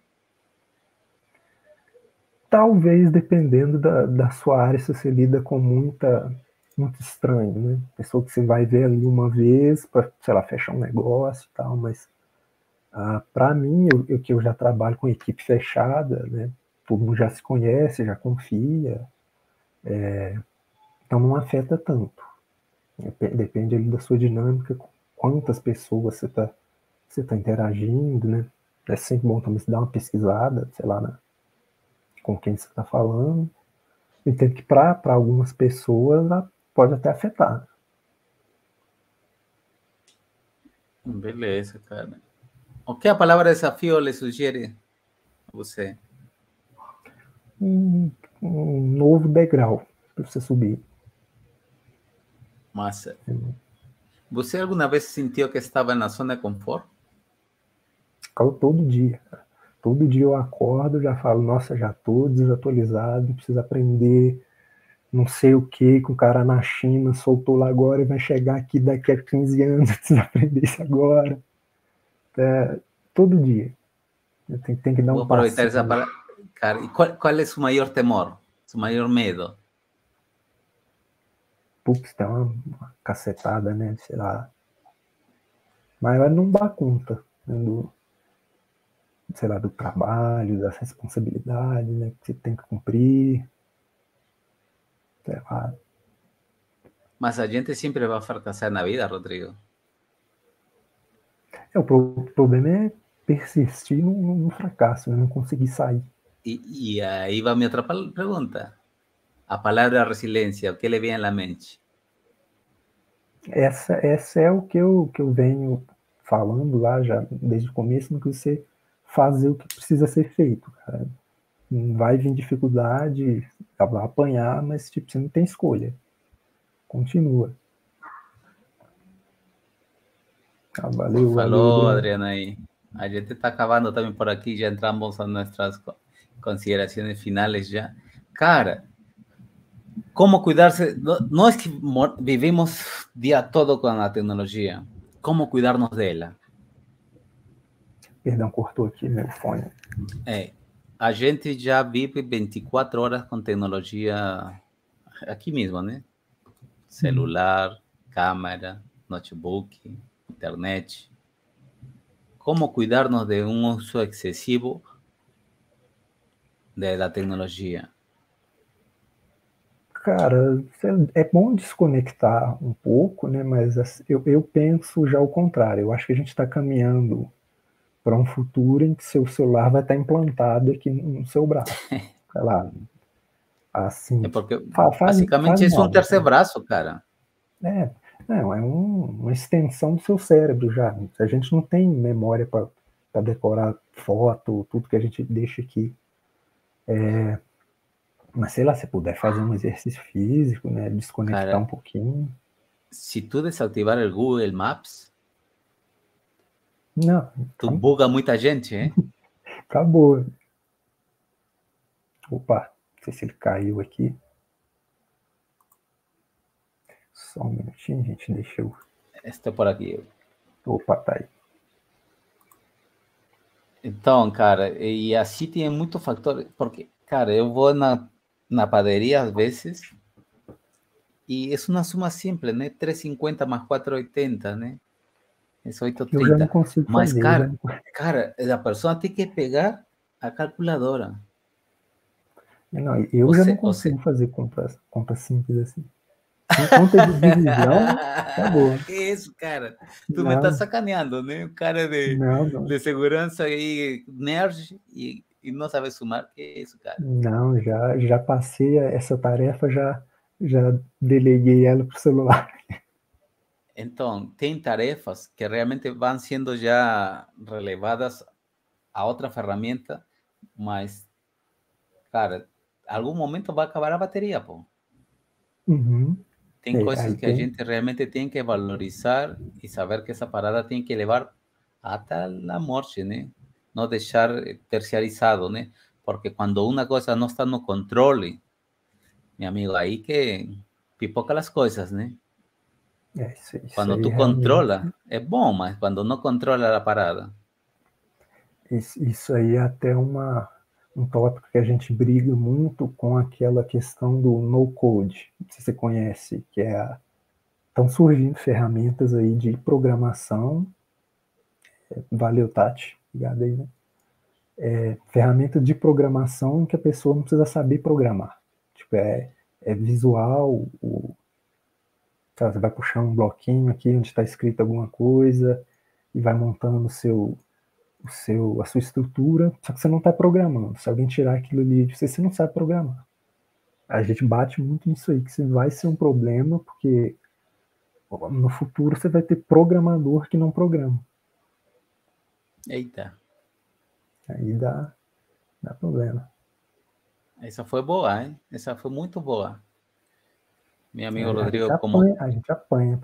Talvez dependendo da, da sua área, se você lida com muita, muito estranho, né? Pessoa que você vai ver ali uma vez para, sei lá, fechar um negócio e tal, mas ah, para mim, eu, eu que eu já trabalho com equipe fechada, né? Todo mundo já se conhece, já confia, é, então não afeta tanto. Depende ali da sua dinâmica, quantas pessoas você está você tá interagindo, né? É sempre bom também se dar uma pesquisada, sei lá, né? Com quem você está falando. Entendo que para algumas pessoas pode até afetar. Beleza, cara. O que a palavra desafio lhe sugere a você? Um, um novo degrau para você subir. Massa. Você alguma vez sentiu que estava na zona de conforto? Todo dia. Todo dia eu acordo, já falo, nossa, já estou desatualizado, preciso aprender não sei o que, que o cara na China soltou lá agora e vai chegar aqui daqui a quinze anos, eu preciso aprender isso agora. É, todo dia. Tem, tem que dar Vou um aproveitar passinho. essa para... Cara, e qual, qual é o seu maior temor? Seu maior medo? Putz, tem uma, uma cacetada, né? Sei lá. Mas vai não dar conta, né, do, sei lá, do trabalho, das responsabilidades, né, que você tem que cumprir, sei lá. Mas a gente sempre vai fracassar na vida, Rodrigo. É, o pro, problema é persistir no, no fracasso, né, não conseguir sair. E, e aí vai a minha outra pergunta. A palavra resiliência, o que lhe vem à mente? Essa, essa é o que eu, que eu venho falando lá já desde o começo, no que você fazer o que precisa ser feito, cara. Vai vir dificuldade, vai apanhar, mas tipo, você não tem escolha. Continua. Ah, valeu, valeu, Falou, Adriano. Adriana, aí. A gente está acabando também por aqui, já entramos a nossas considerações finais já. Cara, como cuidarse? No, no es que vivimos día todo con la tecnología. ¿Cómo cuidarnos de ela? Perdão, cortou aqui meu fone. É, a gente já vive vinte e quatro horas com tecnologia aqui mesmo, né? Celular, hum. câmera, notebook, internet. Como cuidarnos de um uso excessivo de, da tecnologia? Cara, é bom desconectar um pouco, né? Mas eu, eu penso já o contrário. Eu acho que a gente está caminhando para um futuro em que seu celular vai estar implantado aqui no seu braço. Sei lá. Assim. É porque faz, basicamente faz é um terceiro né? braço, cara. É, não, é um, uma extensão do seu cérebro já. A gente não tem memória para decorar foto, tudo que a gente deixa aqui. É, mas sei lá, se puder fazer um exercício físico, né? Desconectar cara, um pouquinho. Se tu desativar o Google Maps, não, tu acabou. Buga muita gente, hein? Acabou. Opa, não sei se ele caiu aqui. Só um minutinho, gente, deixa eu... Estou por aqui. Opa, tá aí. Então, cara, e assim tem muito fator, porque, cara, eu vou na, na padaria às vezes e é uma soma simples, né? três e cinquenta mais quatro e oitenta, né? É oito e trinta. Eu já não consigo Mas, fazer. cara, não... cara, a pessoa tem que pegar a calculadora. Não, eu você, já não consigo você... fazer compras, compras simples assim. Em conta de divisão, acabou. Que isso, cara? Tu não. me tá sacaneando, né? O cara de, não, não. de segurança aí, nerd, e, e não sabe sumar. Que isso, cara? Não, já, já passei essa tarefa, já, já deleguei ela para o celular. Então, tem tarefas que realmente vão sendo já relevadas a outra ferramenta, mas, cara, algum momento vai acabar a bateria, pô. Uhum. Tem é, coisas que tem... a gente realmente tem que valorizar e saber que essa parada tem que levar até a morte, né? Não deixar terciarizado, né? Porque quando uma coisa não está no controle, meu amigo, aí que pipoca as coisas, né? É, isso, isso quando tu realmente... controla, é bom, mas quando não controla a parada. Isso, isso aí é até uma, um tópico que a gente briga muito com aquela questão do no-code, não sei se você conhece, que é a... Estão surgindo ferramentas aí de programação. Valeu, Tati. Obrigado aí, né? É, ferramenta de programação em que a pessoa não precisa saber programar. Tipo, é, é visual, o, sabe, você vai puxar um bloquinho aqui onde está escrito alguma coisa e vai montando o seu, o seu, a sua estrutura, só que você não está programando. Se alguém tirar aquilo ali de você, você não sabe programar. A gente bate muito nisso aí, que isso vai ser um problema, porque no futuro você vai ter programador que não programa. Eita. Aí dá, dá problema. Essa foi boa, hein? Essa foi muito boa. Meu amigo a, Rodrigo, a gente como... apanha, a gente apanha.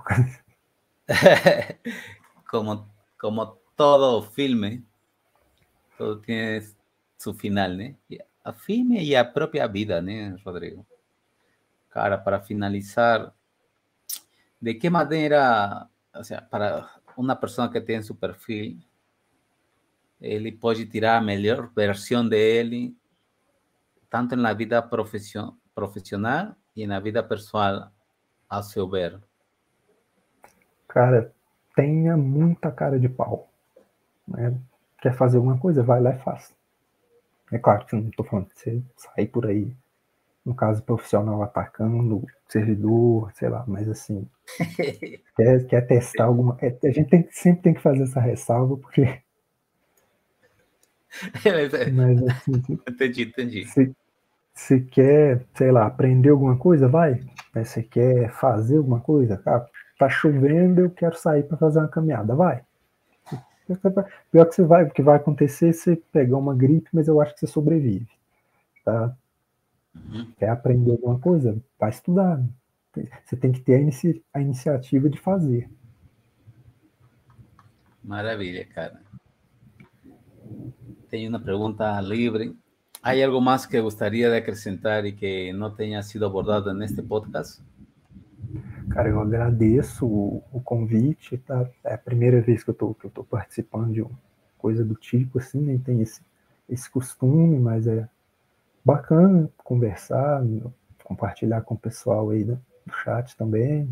como, como todo filme, todo tiene su final, né? A filme e a própria vida, né, Rodrigo? Cara, para finalizar, ¿de qué manera, o sea, para una persona que tiene su perfil, ele pode tirar a melhor versão dele, tanto na vida profission, profissional e na vida pessoal, a seu ver? Cara, tenha muita cara de pau. Né? Quer fazer alguma coisa? Vai lá e faz. É claro que não estou falando que você sair por aí, no caso profissional, atacando servidor, sei lá, mas assim, quer, quer testar alguma... A gente tem, sempre tem que fazer essa ressalva, porque Mas assim, Entendi, entendi. se, se quer, sei lá, aprender alguma coisa, vai. Né? Se quer fazer alguma coisa, ah, tá chovendo, eu quero sair para fazer uma caminhada, vai. Pior que você vai, o que vai acontecer é você pegar uma gripe, mas eu acho que você sobrevive, tá? Uhum. Quer aprender alguma coisa? Vai estudar. Você tem que ter a, inici a iniciativa de fazer. Maravilha, cara. Tenho uma pergunta livre. Há algo mais que gostaria de acrescentar e que não tenha sido abordado neste podcast? Cara, eu agradeço o, o convite, tá? É a primeira vez que eu tô, que eu tô participando de uma coisa do tipo, assim, nem tem esse, esse costume, mas é bacana conversar, compartilhar com o pessoal aí do, do chat também.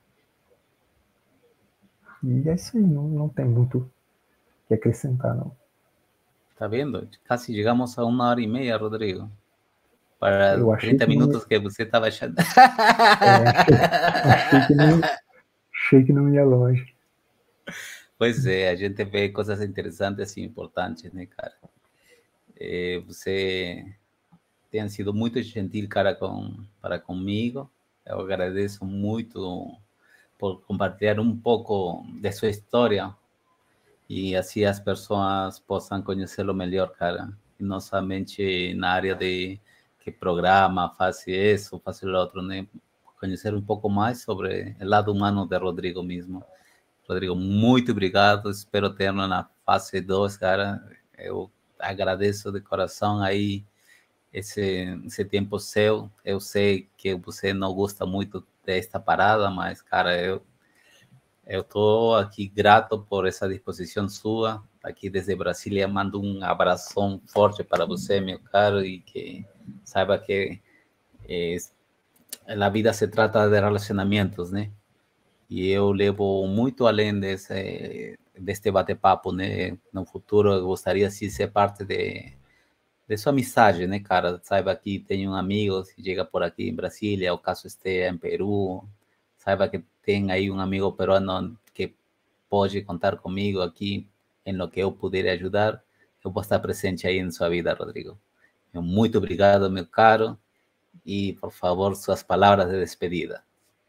E é isso aí, não, não tem muito o que acrescentar, não. Tá vendo? Casi chegamos a uma hora e meia, Rodrigo. Para Eu achei trinta que não, minutos que você estava achando. é, achei, achei, que não, achei que não ia longe. Pois é, a gente vê coisas interessantes e importantes, né, cara? É, você tem sido muito gentil, cara, com, para comigo. Eu agradeço muito por compartilhar um pouco de sua história e assim as pessoas possam conhecê-lo melhor, cara. E não somente na área de que programa, faz isso, faz o outro, né? Conhecer um pouco mais sobre o lado humano de Rodrigo mesmo. Rodrigo, muito obrigado. Espero ter-lo na fase dois, cara. Eu agradeço de coração aí esse, esse tempo seu. Eu sei que você não gosta muito desta parada, mas, cara, eu eu estou aqui grato por essa disposição sua. Aqui desde Brasília, mando um abração forte para você, meu caro, e que saiba que é, a vida se trata de relacionamentos, né? E eu levo muito além desse, deste bate-papo, né? No futuro, eu gostaria de ser parte de, de sua amizade, né, cara? Saiba que tenho um amigo, se chega por aqui em Brasília, o caso esteja em Peru, saiba que tem aí um amigo peruano que pode contar comigo aqui em lo que eu puder ajudar. Eu vou estar presente aí em sua vida, Rodrigo. Muito obrigado, meu caro, e por favor, suas palavras de despedida.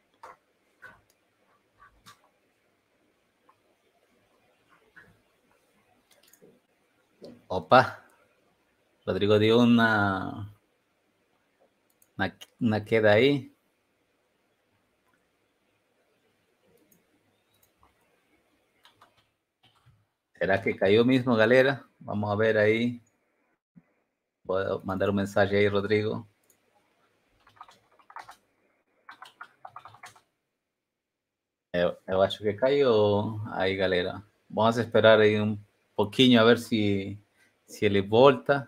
Opa, Rodrigo dio una, una, una queda ahí. ¿Será que cayó mismo, galera? Vamos a ver aí. Vou mandar um mensagem aí, Rodrigo. Eu, eu acho que caiu aí, galera. Vamos esperar aí um pouquinho a ver se, se ele volta.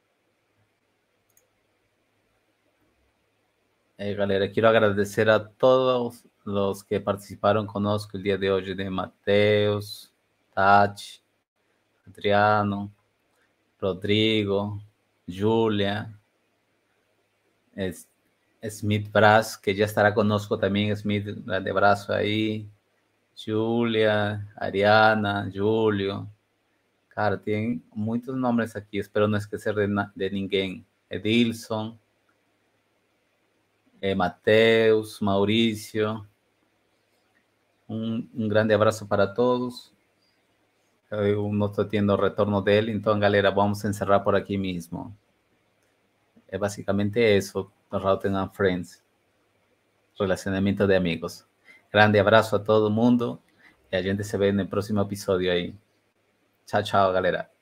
Eh, galera, quiero agradecer a todos los que participaron conosco el día de hoy, de Mateus, Tati, Adriano, Rodrigo, Julia, es, Smith Braz, que ya estará conosco también, Smith, de brazo ahí, Julia, Ariana, Julio, cara, tem muitos nomes aqui, espero não esquecer de, de ninguém, Edilson, eh, Mateus, Maurício, um, um grande abraço para todos. Eu não estou tendo retorno dele, então, galera, vamos encerrar por aqui mesmo. É basicamente isso, Routen and Friends, relacionamento de amigos. Grande abraço a todo mundo e a gente se vê no próximo episódio aí. Tchau, tchau, galera.